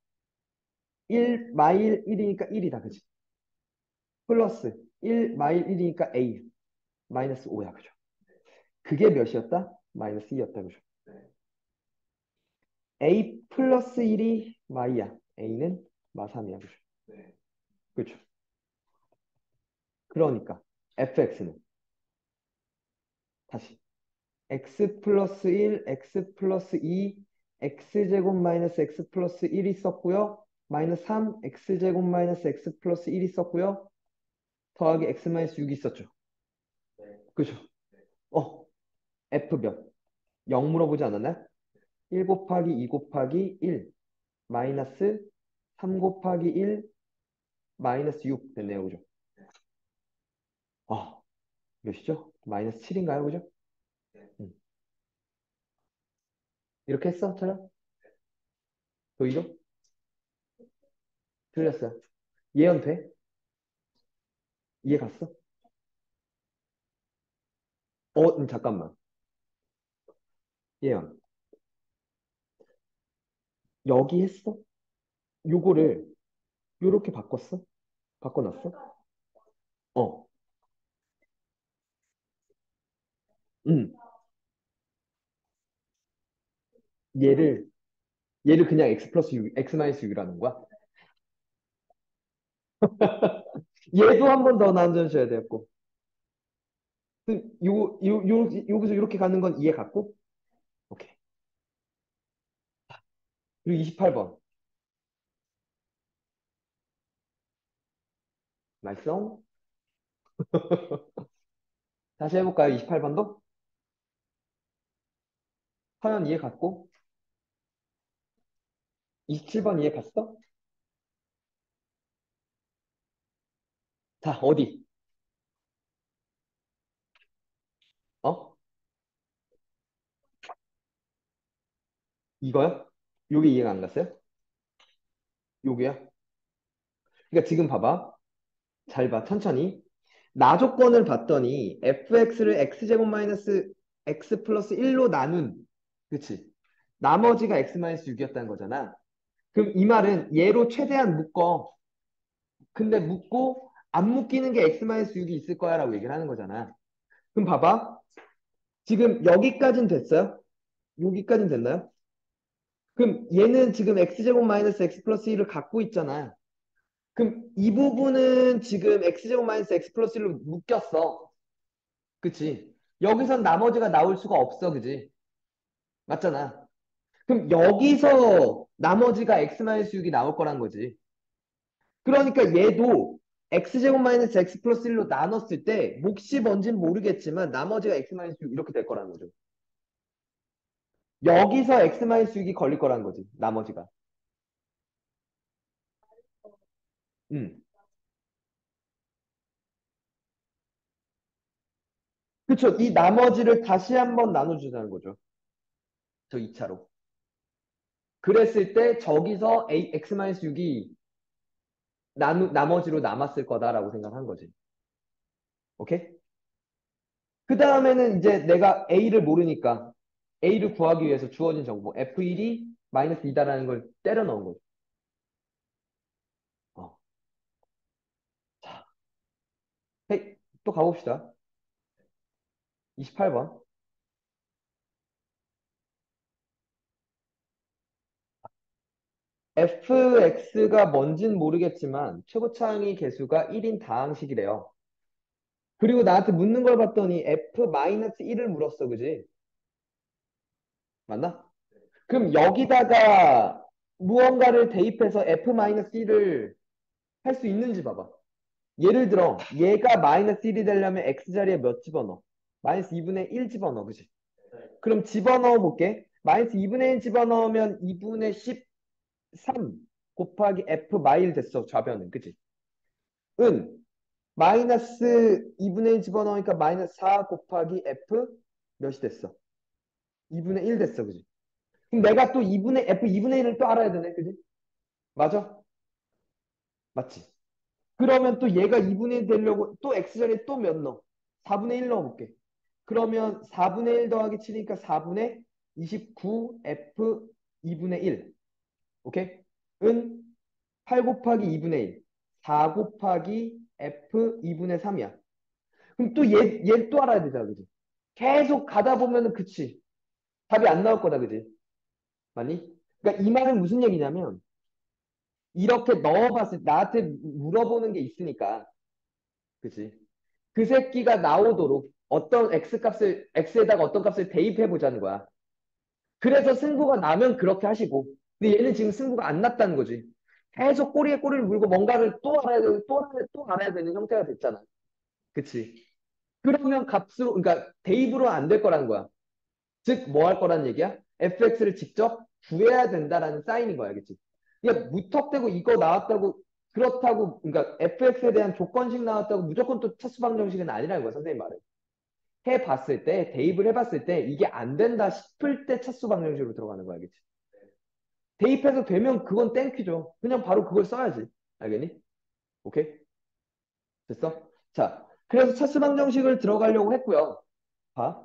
일 마일 일이니까 일이다. 그지? 플러스 일 마일 일이니까 A 마이너스 오야. 그죠? 그게 몇이었다? 마이너스 이였다. 그죠? A 플러스 일이 마이야. A는 마삼이야. 그죠? 그죠? 그러니까 에프엑스는 다시 x 플러스 일, x 플러스 이, x제곱 마이너스 x 플러스 일이 썼고요. 마이너스 삼, x제곱 마이너스 x 플러스 일이 썼고요. 더하기 x 마이너스 육이 있었죠. 그죠? 어, f 몇? 영 물어보지 않았나요? 일 곱하기 이 곱하기 일 마이너스 삼 곱하기 일 마이너스 육 됐네요. 그죠? 아, 몇이죠? 마이너스 칠인가요? 그죠? 음. 이렇게 했어, 저요? 보이죠? 틀렸어요. 예언 돼? 이해 갔어? 어, 음, 잠깐만. 얘야, 여기 했어? 요거를 요렇게 바꿨어? 바꿔놨어? 어, 음. 얘를, 얘를 그냥 x 플러스 육, x 마이너스 육이라는 거야? 얘도 한 번 더 나눠줘야 되겠고. 그 요, 요, 요, 여기서 이렇게 가는 건 이해 갔고? 오케이. 그리고 이십팔 번. 말썽? 다시 해볼까요? 이십팔 번도? 화연 이해 갔고? 이십칠 번 이해 갔어? 자, 어디? 어? 이거요? 요게 이해가 안 갔어요? 요게요? 그러니까 지금 봐봐. 잘 봐. 천천히. 나 조건을 봤더니 fx를 x제곱 마이너스 x 플러스 일로 나눈 그치? 나머지가 x 마이너스 육이었다는 거잖아. 그럼 이 말은 얘로 최대한 묶어. 근데 묶고 안 묶이는 게 x 마이너스 육이 있을 거야 라고 얘기를 하는 거잖아. 그럼 봐봐. 지금 여기까지는 됐어요? 여기까지는 됐나요? 그럼 얘는 지금 x제곱 마이너스 x 플러스 일을 갖고 있잖아. 그럼 이 부분은 지금 x제곱 마이너스 x 플러스 일로 묶였어. 그치? 여기선 나머지가 나올 수가 없어. 그지? 맞잖아. 그럼 여기서 나머지가 x 육이 나올 거란 거지. 그러니까 얘도 x제곱 마이너스 x 플러스 일로 나눴을 때 몫이 뭔진 모르겠지만 나머지가 x 육 이렇게 될 거라는 거죠. 여기서 x 육이 걸릴 거라는 거지. 나머지가. 음. 그쵸. 이 나머지를 다시 한번 나눠주자는 거죠. 저 이 차로. 그랬을 때 저기서 A, x 육이 나누, 나머지로 남았을 거다라고 생각한 거지. 오케이? 그 다음에는 이제 내가 A를 모르니까 A를 구하기 위해서 주어진 정보 에프 일이 마이너스 이다라는 걸 때려 넣은 거죠. 어. 자, 헤이, 또 가봅시다. 이십팔 번. fx가 뭔진 모르겠지만 최고차항의 개수가 일인 다항식이래요. 그리고 나한테 묻는 걸 봤더니 f 마이너스 일을 물었어. 그지? 맞나? 그럼 여기다가 무언가를 대입해서 f 마이너스 일을 할 수 있는지 봐봐. 예를 들어 얘가 마이너스 일이 되려면 x자리에 몇 집어넣어? 마이너스 이분의 일 집어넣어. 그지? 그럼 집어넣어 볼게. 마이너스 이분의 일 집어넣으면 이분의 십삼 곱하기 f 마일 됐어. 좌변은. 그지? 은 마이너스 이분의 일 집어넣으니까 마이너스 사 곱하기 f 몇이 됐어? 이분의 일 됐어. 그지? 그럼 내가 또 이분의 f 이분의 일을 또 알아야 되네. 그지? 맞아? 맞지? 그러면 또 얘가 이분의 일 되려고 또 x자리에 또 몇 넣어? 사분의 일 넣어볼게. 그러면 사분의 일 더하기 칠이니까 사분의 이십구 f 이분의 일. 오케이? 은 팔 곱하기 이분의 일. 사 곱하기 f 이분의 삼이야. 그럼 또 얘, 얘 또 알아야 되잖아. 그지? 계속 가다 보면은 그치. 답이 안 나올 거다. 그지? 맞니? 그러니까 이 말은 무슨 얘기냐면 이렇게 넣어봤을 때 나한테 물어보는 게 있으니까 그치? 그 새끼가 나오도록 어떤 x값을 x에다가 어떤 값을 대입해 보자는 거야. 그래서 승부가 나면 그렇게 하시고 근데 얘는 지금 승부가 안 났다는 거지. 계속 꼬리에 꼬리를 물고 뭔가를 또 알아야 되고 또 알아야, 또 알아야 되는 형태가 됐잖아. 그치? 그러면 값으로 그러니까 대입으로 안 될 거라는 거야. 즉 뭐 할 거라는 얘기야? 에프엑스를 직접 구해야 된다라는 사인인 거야. 그치? 그러니까 무턱대고 이거 나왔다고 그렇다고 그러니까 에프엑스에 대한 조건식 나왔다고 무조건 또 차수 방정식은 아니라는 거야. 선생님 말은. 해봤을 때 대입을 해봤을 때 이게 안 된다 싶을 때 차수 방정식으로 들어가는 거야. 그치? 대입해서 되면 그건 땡큐죠. 그냥 바로 그걸 써야지. 알겠니? 오케이? 됐어? 자, 그래서 차수 방정식을 들어가려고 했고요. 봐.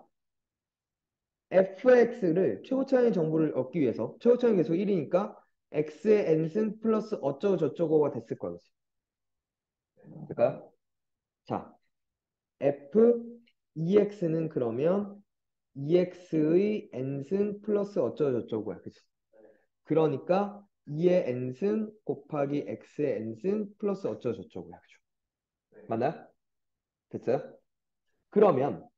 fx를 최고차의 정보를 얻기 위해서 최고차의 계속 일이니까 x의 n승 플러스 어쩌고 저쩌고가 됐을 거야. 그치? 그러니까 자, f ex는 그러면 ex의 n승 플러스 어쩌고 저쩌고야. 그치? 그러니까 이의 n승 곱하기 x의 n승 플러스 어쩌고 저쩌고야. 그죠? 맞나요? 됐어요? 그러면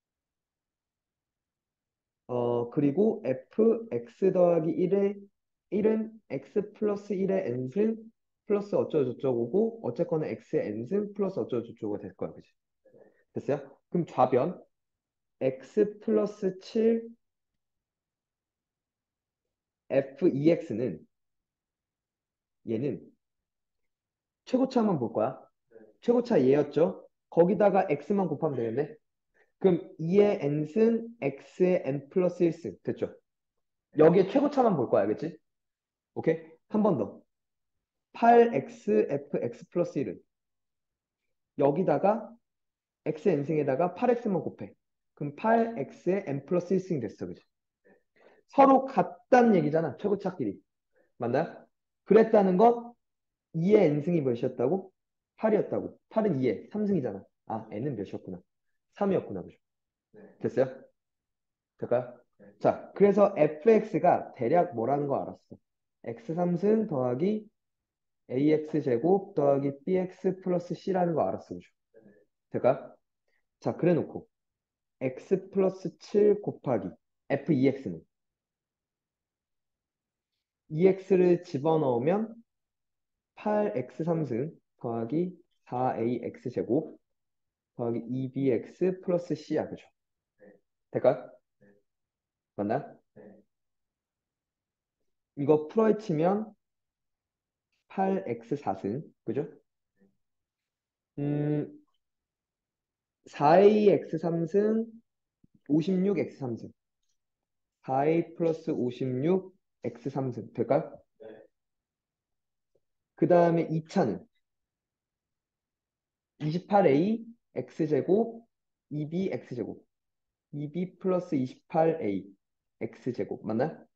어 그리고 fx 더하기 일의 일은 x 플러스 일의 n승 플러스 어쩌고 저쩌고고 어쨌거나 x의 n승 플러스 어쩌고 저쩌고가 될 거야. 그지? 됐어요? 그럼 좌변 x 플러스 칠 fex는 얘는 최고차만 볼 거야. 최고차 얘였죠? 거기다가 x만 곱하면 되는데 그럼 이의 n승 x의 n 플러스 일승 됐죠? 여기에 최고차만 볼 거야. 알겠지? 오케이? 한 번 더. 팔 엑스 에프 엑스 플러스 일은 여기다가 x n승에다가 팔 엑스만 곱해. 그럼 팔 엑스의 n 플러스 일승이 됐어. 그지? 서로 같다는 얘기잖아. 최고차끼리. 맞나요? 그랬다는 건 이의 n승이 몇이었다고? 팔이었다고. 팔은 이의 삼승이잖아. 아, n은 몇이었구나. 삼이었구나. 그죠? 됐어요? 될까요? 자, 그래서 fx가 대략 뭐라는 거 알았어. x 삼승 더하기 ax 제곱 더하기 bx 플러스 c라는 거 알았어. 그죠? 될까요? 자, 그래 놓고 x 플러스 칠 곱하기 fex는 ex를 집어넣으면 팔 엑스 삼승 더하기 사 에이엑스 제곱 더하기 이 비엑스 플러스 c야. 그죠? 될까요? 맞나요? 이거 풀어헤치면 팔 엑스 사승 그죠? 음, 사 에이엑스 삼승 오십육 엑스 삼승 사 에이 플러스 오십육 엑스 삼승 될까요? 그 다음에 이 차는 이십팔 에이 x제곱 이 비 x제곱 이 비 플러스 이십팔 에이 x제곱 맞나요?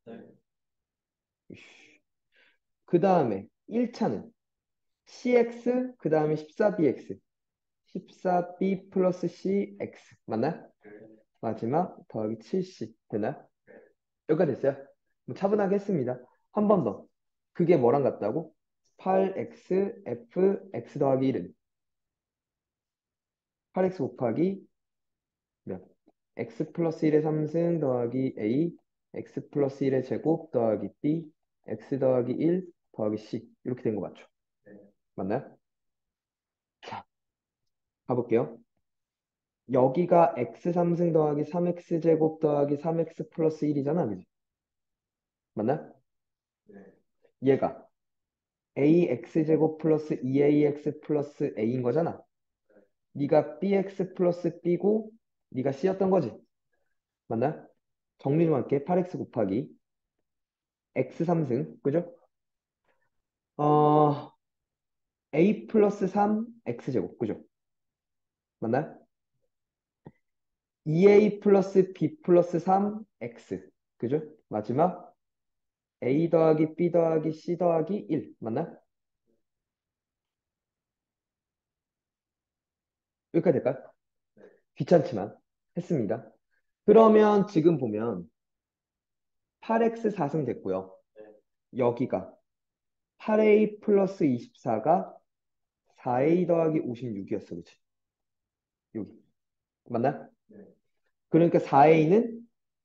그 다음에 일 차는 cx 그 다음에 십사 비 엑스 십사 비 플러스 cx 맞나요? 마지막 더하기 칠 씨 되나요? 여기까지 됐어요? 뭐 차분하게 했습니다. 한 번 더. 그게 뭐랑 같다고? 팔 엑스 에프 x 더하기 일은 팔 엑스 곱하기 몇? x 플러스 일의 삼승 더하기 a x 플러스 일의 제곱 더하기 b x 더하기 일 더하기 c 이렇게 된 거 맞죠? 맞나요? 자, 가볼게요. 여기가 x 삼승 더하기 삼 엑스 제곱 더하기 삼 엑스 플러스 일이잖아. 그지? 맞나요? 얘가 ax 제곱 플러스 이 에이엑스 플러스 a인 거잖아. 네가 bx 플러스 b고 네가 c였던 거지. 맞나요? 정리 좀 할게. 팔 엑스 곱하기 x 삼승 그죠? 어, a 플러스 삼 x제곱 그죠? 맞나요? 이 에이 플러스 b 플러스 삼 x 그죠? 마지막 a 더하기 b 더하기 c 더하기 일 맞나요? 여기까지 될까요? 귀찮지만 했습니다. 그러면 지금 보면 팔 엑스 사승 됐고요. 여기가 팔 에이 플러스 이십사가 사 에이 더하기 오십육이었어. 그치? 여기. 맞나? 그러니까 사 에이는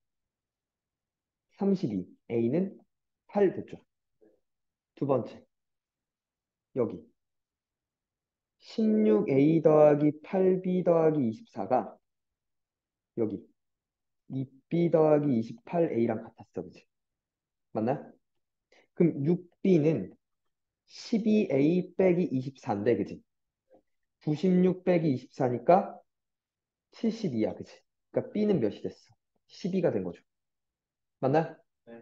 삼십이, A는 팔 됐죠. 두 번째. 여기. 십육 에이 더하기 팔 비 더하기 이십사가 여기. 이 비 더하기 이십팔 에이랑 같았어. 그치? 맞나? 그럼 육 비는 십이 에이 빼기 이십사인데, 그치? 구십육 빼기 이십사니까 칠십이야. 그치? 그러니까 B는 몇이 됐어? 십이가 된 거죠. 맞나?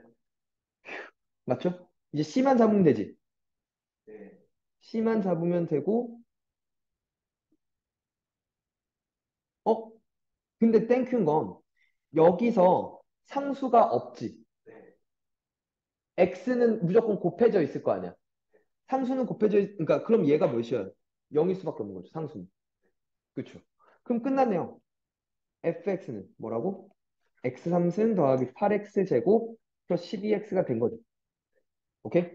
맞죠? 이제 C만 잡으면 되지. C만 잡으면 되고 어? 근데 땡큐인 건 여기서 상수가 없지. 네. x는 무조건 곱해져 있을 거 아니야. 상수는 곱해져 있, 그러니까 그럼 얘가 몇이야? 영일 수밖에 없는 거죠. 상수는. 그렇죠. 그럼 끝났네요. fx는 뭐라고? 엑스 삼승 더하기 팔 엑스 제곱 플러스 십이 엑스가 된 거죠. 오케이?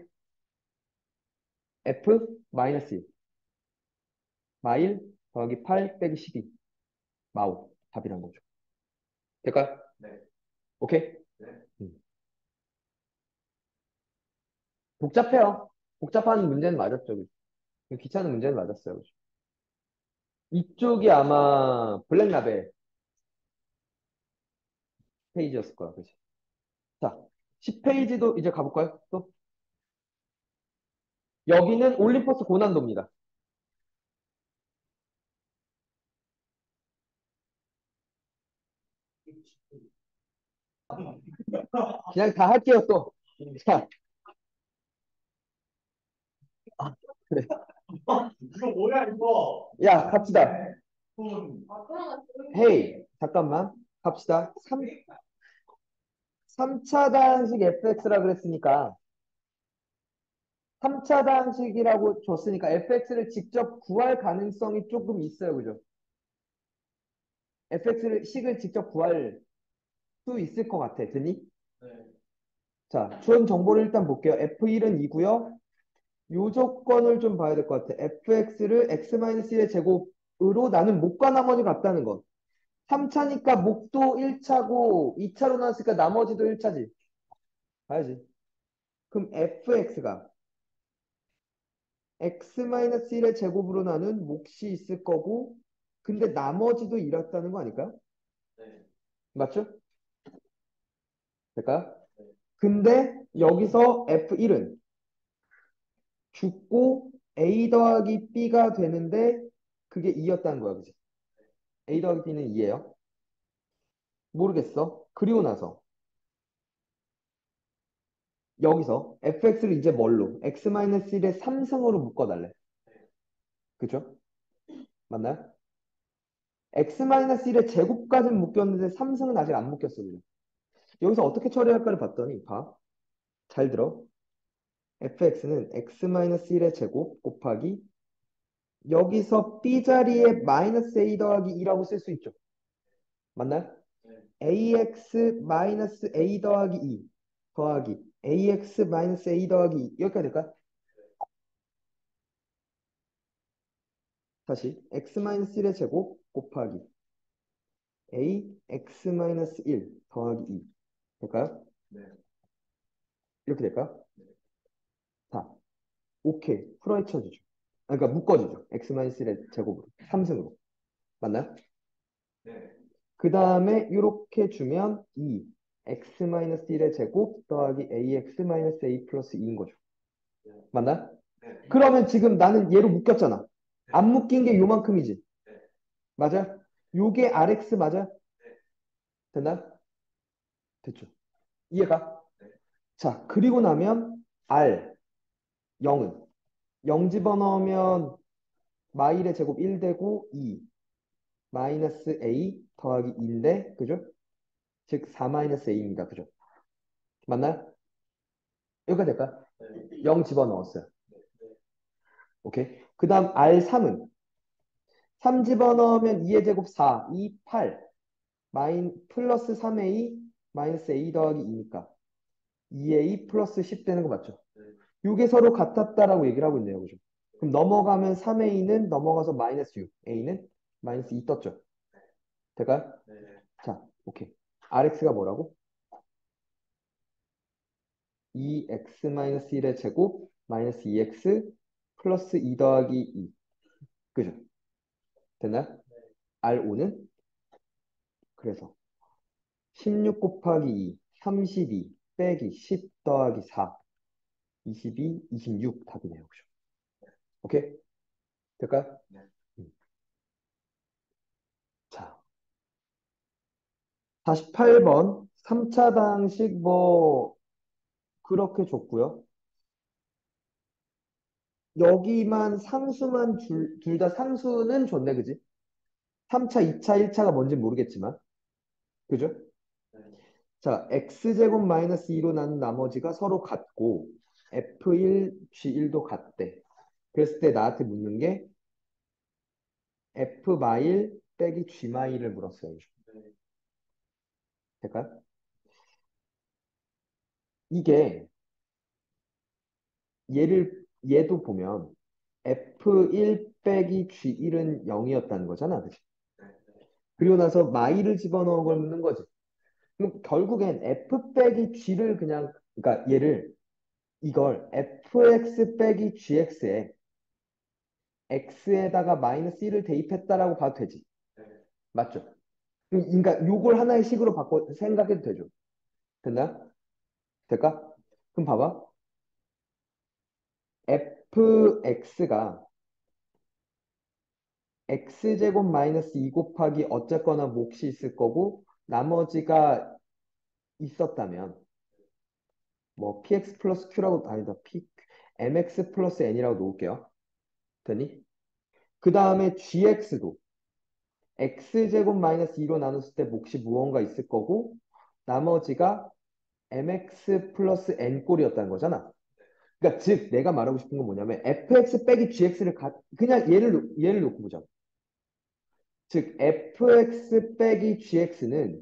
f 마이너스 일. 마일 더하기 팔 빼기 십이. 마오. 답이란 거죠. 될까요? 네. 오케이? 네. 음. 복잡해요. 복잡한 문제는 맞았죠. 그죠? 귀찮은 문제는 맞았어요. 그죠? 이쪽이 아마 블랙라벨 페이지였을 거야. 그지? 자, 십 페이지도 이제 가볼까요? 또 여기는 올림포스 고난도입니다. 그냥 다 할게요 또. 자, 그래. 이거 뭐야, 이거? 야, 갑시다. 돈. 아, 그러면 조용히 헤이, 잠깐만. 갑시다. 삼, 삼 차 단식 에프엑스라 그랬으니까 삼 차 단식이라고 줬으니까 에프엑스를 직접 구할 가능성이 조금 있어요. 그죠? 에프엑스를 식을 직접 구할 수 있을 것 같아. 드니? 네. 자, 주원 정보를 일단 볼게요. 에프 일은 이고요. 요 조건을 좀 봐야 될 것 같아. 에프엑스를 x-일의 제곱으로 나는 목과 나머지 같다는 건. 삼 차니까 목도 일 차고 이 차로 나왔으니까 나머지도 일 차지. 봐야지. 그럼 fx가 x-일의 제곱으로 나눈 몫이 있을 거고 근데 나머지도 이렇다는 거 아닐까요? 네. 맞죠? 될까요? 네. 근데 여기서 에프 일은 죽고 a 더하기 b가 되는데 그게 이였다는 거야. 그지? a 더하기 b는 이예요. 모르겠어. 그리고 나서 여기서 fx를 이제 뭘로? x-일의 삼승으로 묶어달래. 그죠? 맞나요? x-일의 제곱까지는 묶였는데 삼승은 아직 안 묶였어. 그죠? 여기서 어떻게 처리할까를 봤더니 봐. 잘 들어. fx는 x-일의 제곱 곱하기 여기서 b 자리에 마이너스 a 더하기 이라고 쓸 수 있죠. 맞나요? 네. ax 마이너스 a 더하기 이 더하기 ax 마이너스 a 더하기 이 여기까지 될까? 다시 x-일의 제곱 곱하기 a x-일 더하기 이 될까요? 네. 이렇게 될까요? 네. 자, 오케이. 풀어헤쳐주죠. 아, 그러니까 묶어주죠. x-일의 제곱으로. 삼승으로. 맞나요? 네. 그 다음에 이렇게 주면 이 x-일의 제곱 더하기 ax-a 플러스 이인 거죠. 네. 맞나요? 네. 그러면 지금 나는 얘로 묶였잖아. 네. 안 묶인 게 요만큼이지. 네. 맞아? 요게 rx 맞아? 네. 됐나? 됐죠. 이해가? 네. 자, 그리고 나면 r 영은 영 집어넣으면 마일의 제곱 일 되고 이 마이너스 a 더하기 이인데 그죠? 즉 사 마이너스 a입니다. 그죠? 맞나요? 여기가 될까? 네. 영 집어넣었어요. 네. 네. 오케이. 그 다음 알 삼은 삼 집어넣으면 이의 제곱 사, 이, 팔 마인 플러스 삼 에이 마이너스 a 더하기 이니까 이 에이 플러스 십 되는 거 맞죠? 네. 이게 서로 같았다라고 얘기를 하고 있네요. 그죠? 그럼 넘어가면 삼 에이는 넘어가서 마이너스 육, a는 마이너스 이 떴죠? 될까요? 네. 자, 오케이. rx가 뭐라고? 이 엑스-일의 제곱 마이너스 이 엑스 플러스 이 더하기 이. 그죠? 됐나요? 알오는 그래서 십육 곱하기 이, 삼십이 빼기 십 더하기 사, 이십이, 이십육 답이네요. 그죠? 오케이? 될까요? 네. 음. 자, 사십팔 번 삼 차 방식 뭐 그렇게 줬고요. 여기만 상수만 둘 다 상수는 줬네. 그지? 삼 차, 이 차, 일 차가 뭔지 모르겠지만. 그죠? 네. 자, x제곱 마이너스 이로 나눈 나머지가 서로 같고 에프 일, 지 일도 같대. 그랬을 때 나한테 묻는 게 F 마일 빼기 G 마일을 물었어요. 네. 될까요? 이게 얘를 얘도 보면 에프 일 빼기 지 일은 영이었다는 거잖아. 그치? 네. 네. 그리고 나서 마일을 집어넣은 걸 묻는 거지. 그럼 결국엔 F 빼기 G를 그냥 그러니까 얘를 이걸 에프엑스 빼기 지엑스에 X에다가 마이너스 일을 대입했다라고 봐도 되지. 네. 맞죠? 그러니까 요걸 하나의 식으로 바꿔 생각해도 되죠. 됐나? 될까? 그럼 봐봐. 에프엑스가 x제곱 마이너스 이 곱하기 어쨌거나 몫이 있을 거고 나머지가 있었다면 뭐 px 플러스 q라고 아니다. p mx 플러스 n이라고 놓을게요. 되니? 그 다음에 gx도 x제곱 마이너스 이로 나눴을 때 몫이 무언가 있을 거고 나머지가 mx 플러스 n 꼴이었다는 거잖아. 그러니까 즉 내가 말하고 싶은 건 뭐냐면 fx 빼기 gx를 가, 그냥 얘를 놓- 얘를 놓고 보자. 즉 fx 빼기 gx는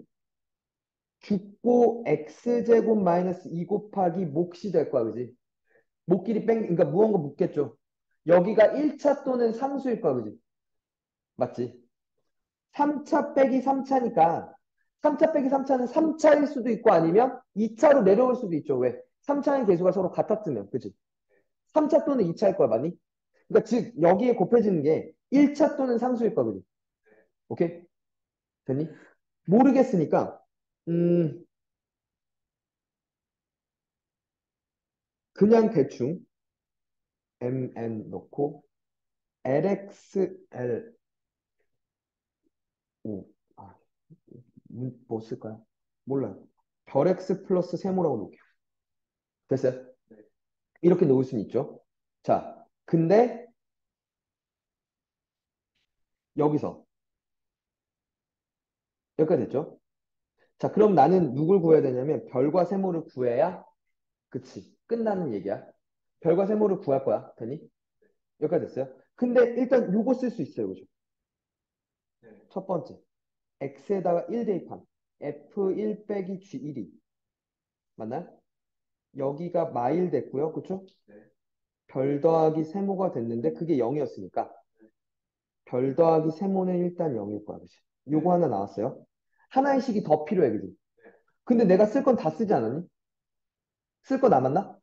죽고 x제곱 마이너스 이 곱하기 몫이 될 거야, 그지? 목끼리 뺑, 그러니까 무언가 묻겠죠. 여기가 일 차 또는 상수일 거야, 그지? 맞지? 삼 차 빼기 삼 차니까 삼 차 빼기 삼 차는 삼 차일 수도 있고 아니면 이 차로 내려올 수도 있죠. 왜? 삼 차의 개수가 서로 같았으면, 그지? 삼 차 또는 이 차일 거야, 맞니? 그러니까 즉 여기에 곱해지는 게 일 차 또는 상수일 거야, 그지? 오케이? 됐니? 모르겠으니까 음 그냥 대충 mn 넣고 엘엑스엘 오 아, 음, 뭐 쓸까요? 몰라요. 별 x 플러스 세모라고 놓을게요. 됐어요? 네. 이렇게 놓을 수는 있죠. 자, 근데 여기서 여기까지 됐죠? 자, 그럼 나는 누굴 구해야 되냐면 별과 세모를 구해야 그치 끝나는 얘기야. 별과 세모를 구할 거야. 되니? 여기까지 됐어요? 근데 일단 요거 쓸 수 있어요. 그죠? 네. 첫 번째 x에다가 일 대입함 에프 일 빼기 지 일이 맞나요? 여기가 마일 됐고요. 그쵸? 네. 별 더하기 세모가 됐는데 그게 영이었으니까 별 더하기 세모는 일단 영일 거야. 그치? 요거 하나 나왔어요. 하나의 식이 더 필요해. 그지? 근데 내가 쓸 건 다 쓰지 않았니? 쓸 거 남았나?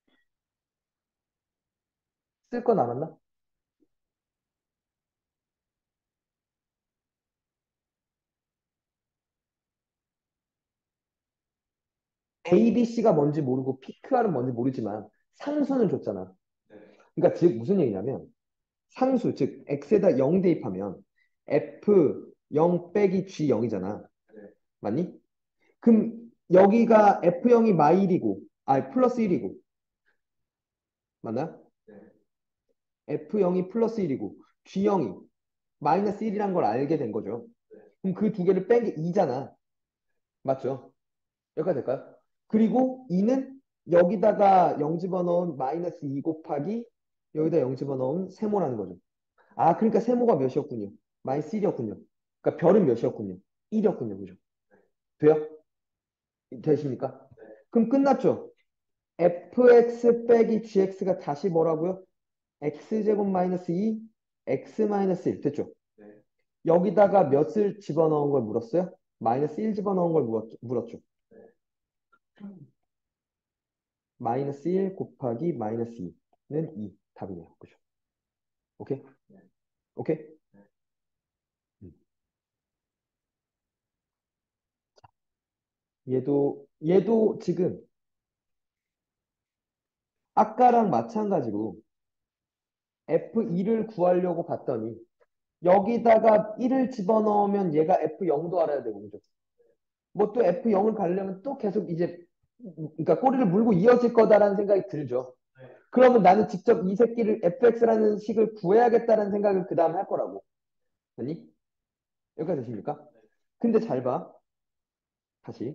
쓸 거 남았나? A, B, C가 뭔지 모르고 P, QR은 뭔지 모르지만 상수는 줬잖아. 네. 그러니까 즉 무슨 얘기냐면 상수 즉 X에다 영 대입하면 F 영 빼기 G 영이잖아. 네. 맞니? 그럼 여기가 에프 영이 마일이고 아 플러스 일이고 맞나? 네. 에프 영이 플러스 일이고 G 영이 마이너스 일이란 걸 알게 된 거죠. 그럼 그 두 개를 뺀 게 이잖아. 맞죠? 여기까지 될까요? 그리고 이는 여기다가 영 집어넣은 마이너스 이 곱하기 여기다 영 집어넣은 세모라는 거죠. 아, 그러니까 세모가 몇이었군요. 마이너스 일이었군요. 그러니까 별은 몇이었군요. 일이었군요. 그죠? 돼요? 되십니까? 네. 그럼 끝났죠? 에프엑스 빼기 지엑스가 다시 뭐라고요? x제곱 마이너스 이, x 마이너스 일. 됐죠? 네. 여기다가 몇을 집어넣은 걸 물었어요? 마이너스 일 집어넣은 걸 물었죠. 물었죠. 네. 마이너스 일 곱하기 마이너스 이는 이. 답이네요. 그죠? 오케이? 네. 오케이? 네. 음. 얘도, 얘도 지금 아까랑 마찬가지로 에프 이를 구하려고 봤더니 여기다가 일을 집어넣으면 얘가 에프 영도 알아야 되고, 그죠? 뭐 또 에프 영을 가려면 또 계속 이제, 그러니까 꼬리를 물고 이어질 거다라는 생각이 들죠. 네. 그러면 나는 직접 이 새끼를 에프엑스라는 식을 구해야겠다는 생각을 그 다음 할 거라고. 아니? 여기까지 되십니까? 근데 잘 봐. 다시.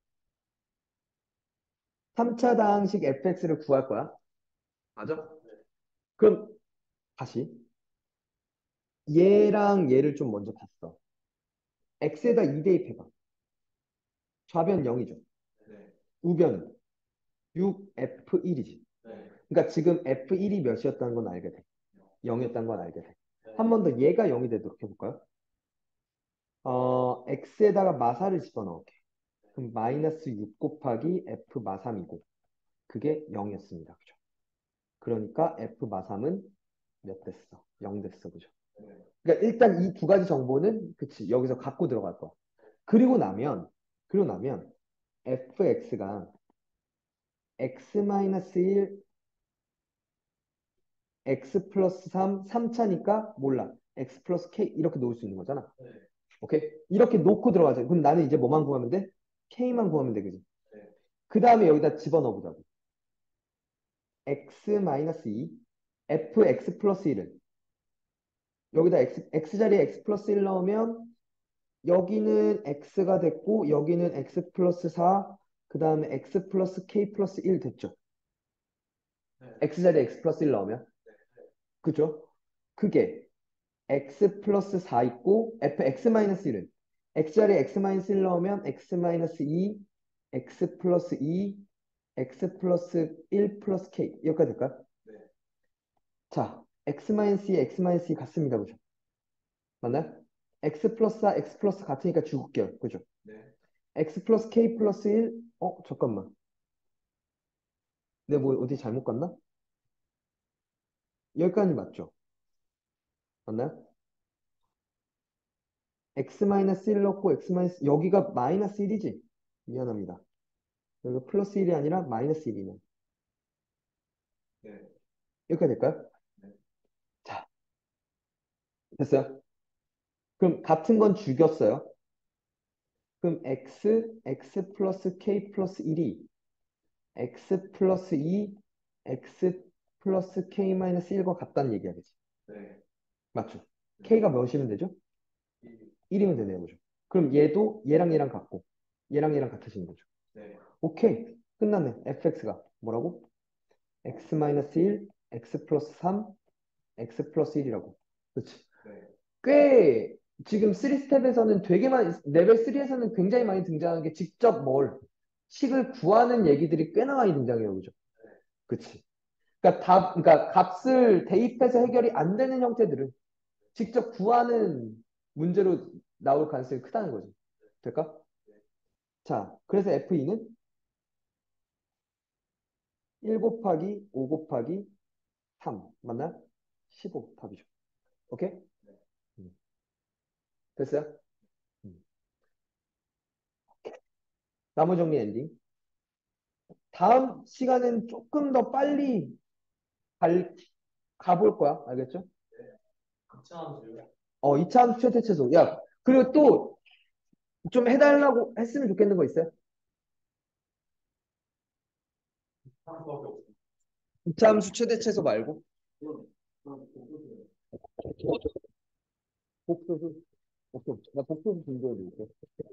삼 차 다항식 에프엑스를 구할 거야. 맞아? 그럼 다시. 얘랑 얘를 좀 먼저 봤어. x에다 이 대입해봐. 좌변 영이죠. 네. 우변은 육 에프 일이지. 네. 그러니까 지금 에프 일이 몇이었다는 건 알게 돼. 영이었다는 건 알게 돼. 네. 한 번 더 얘가 영이 되도록 해볼까요? 어, x에다가 마사를 집어넣을게. 그럼 마이너스 육 곱하기 f 마삼이고 그게 영이었습니다. 그죠? 그러니까 f 마삼은 몇 됐어? 영 됐어. 그죠? 네. 그러니까 일단 이 두 가지 정보는 그치 여기서 갖고 들어갈 거야. 그리고 나면 그리고 나면 fx가 x-일, x 플러스 삼, 삼 차니까 몰라. x 플러스 k 이렇게 놓을 수 있는 거잖아. 네. 오케이? 이렇게 놓고 들어가자. 그럼 나는 이제 뭐만 구하면 돼? k만 구하면 돼. 그지? 네. 그 다음에 여기다 집어넣어 보자고. x-이, fx 플러스 일은 여기다 x, x 자리에 x 플러스 일 넣으면 여기는 x가 됐고 여기는 x 플러스 사, 그 다음에 x 플러스 k 플러스 일 됐죠. 네. x 자리에 x 플러스 일 넣으면 그죠? 그게 x 플러스 사 있고 fx 마이너스 일은 x 자리에 x 마이너스 일 넣으면 x 마이너스 이, x 플러스 이, x 플러스 일 플러스 k 여기까지 될까요? 네. 자, x 마이너스 이, x 마이너스 이 같습니다. 그죠? 맞나요? x 플러스 사, x 플러스 같으니까 죽을게요. 그죠? 네. x 플러스 k 플러스 일, 어, 잠깐만. 내가 뭐 어디 잘못 갔나? 여기까지 맞죠? 맞나요? x 마이너스 일 넣고 x 마이너스 여기가 마이너스 일이지? 미안합니다. 여기가 플러스 일이 아니라 마이너스 일이네. 네. 여기까지 될까요? 네. 자, 됐어요? 그럼 같은 건 죽였어요. 그럼 x, x 플러스 k 플러스 일이 x 플러스 이, x 플러스 k 마이너스 일과 같다는 얘기야, 그지? 네. 맞죠? 네. k가 몇이면 되죠? 일. 일이면 되네요, 그죠? 그럼 얘도 얘랑 얘랑 같고 얘랑 얘랑 같아지는 거죠. 네. 오케이, 끝났네. fx가 뭐라고? x 마이너스 일, x 플러스 삼, x 플러스 일이라고. 그렇지? 네. 꽤 지금 삼 스텝에서는 되게 많이 레벨 삼에서는 굉장히 많이 등장하는 게 직접 뭘 식을 구하는 얘기들이 꽤나 많이 등장해요, 그죠? 그렇지? 그러니까 답, 그러니까 값을 대입해서 해결이 안 되는 형태들은 직접 구하는 문제로 나올 가능성이 크다는 거죠. 될까? 자, 그래서 에프이는 일 곱하기 오 곱하기 삼 맞나요? 십오 답이죠. 오케이? 음. 됐어요? 음. 나무 정리 엔딩. 다음 시간엔 조금 더 빨리 갈, 가볼 거야. 알겠죠? 극차함수요. 어, 이 차 함수 최대 최소. 야, 그리고 또 좀 해달라고 했으면 좋겠는 거 있어요? 하나밖에 없어요. 이 차 함수 최대 최소 말고. 그럼, 그럼 복수해요. 복소수. 복소. 나 복소수 준비해도 있어.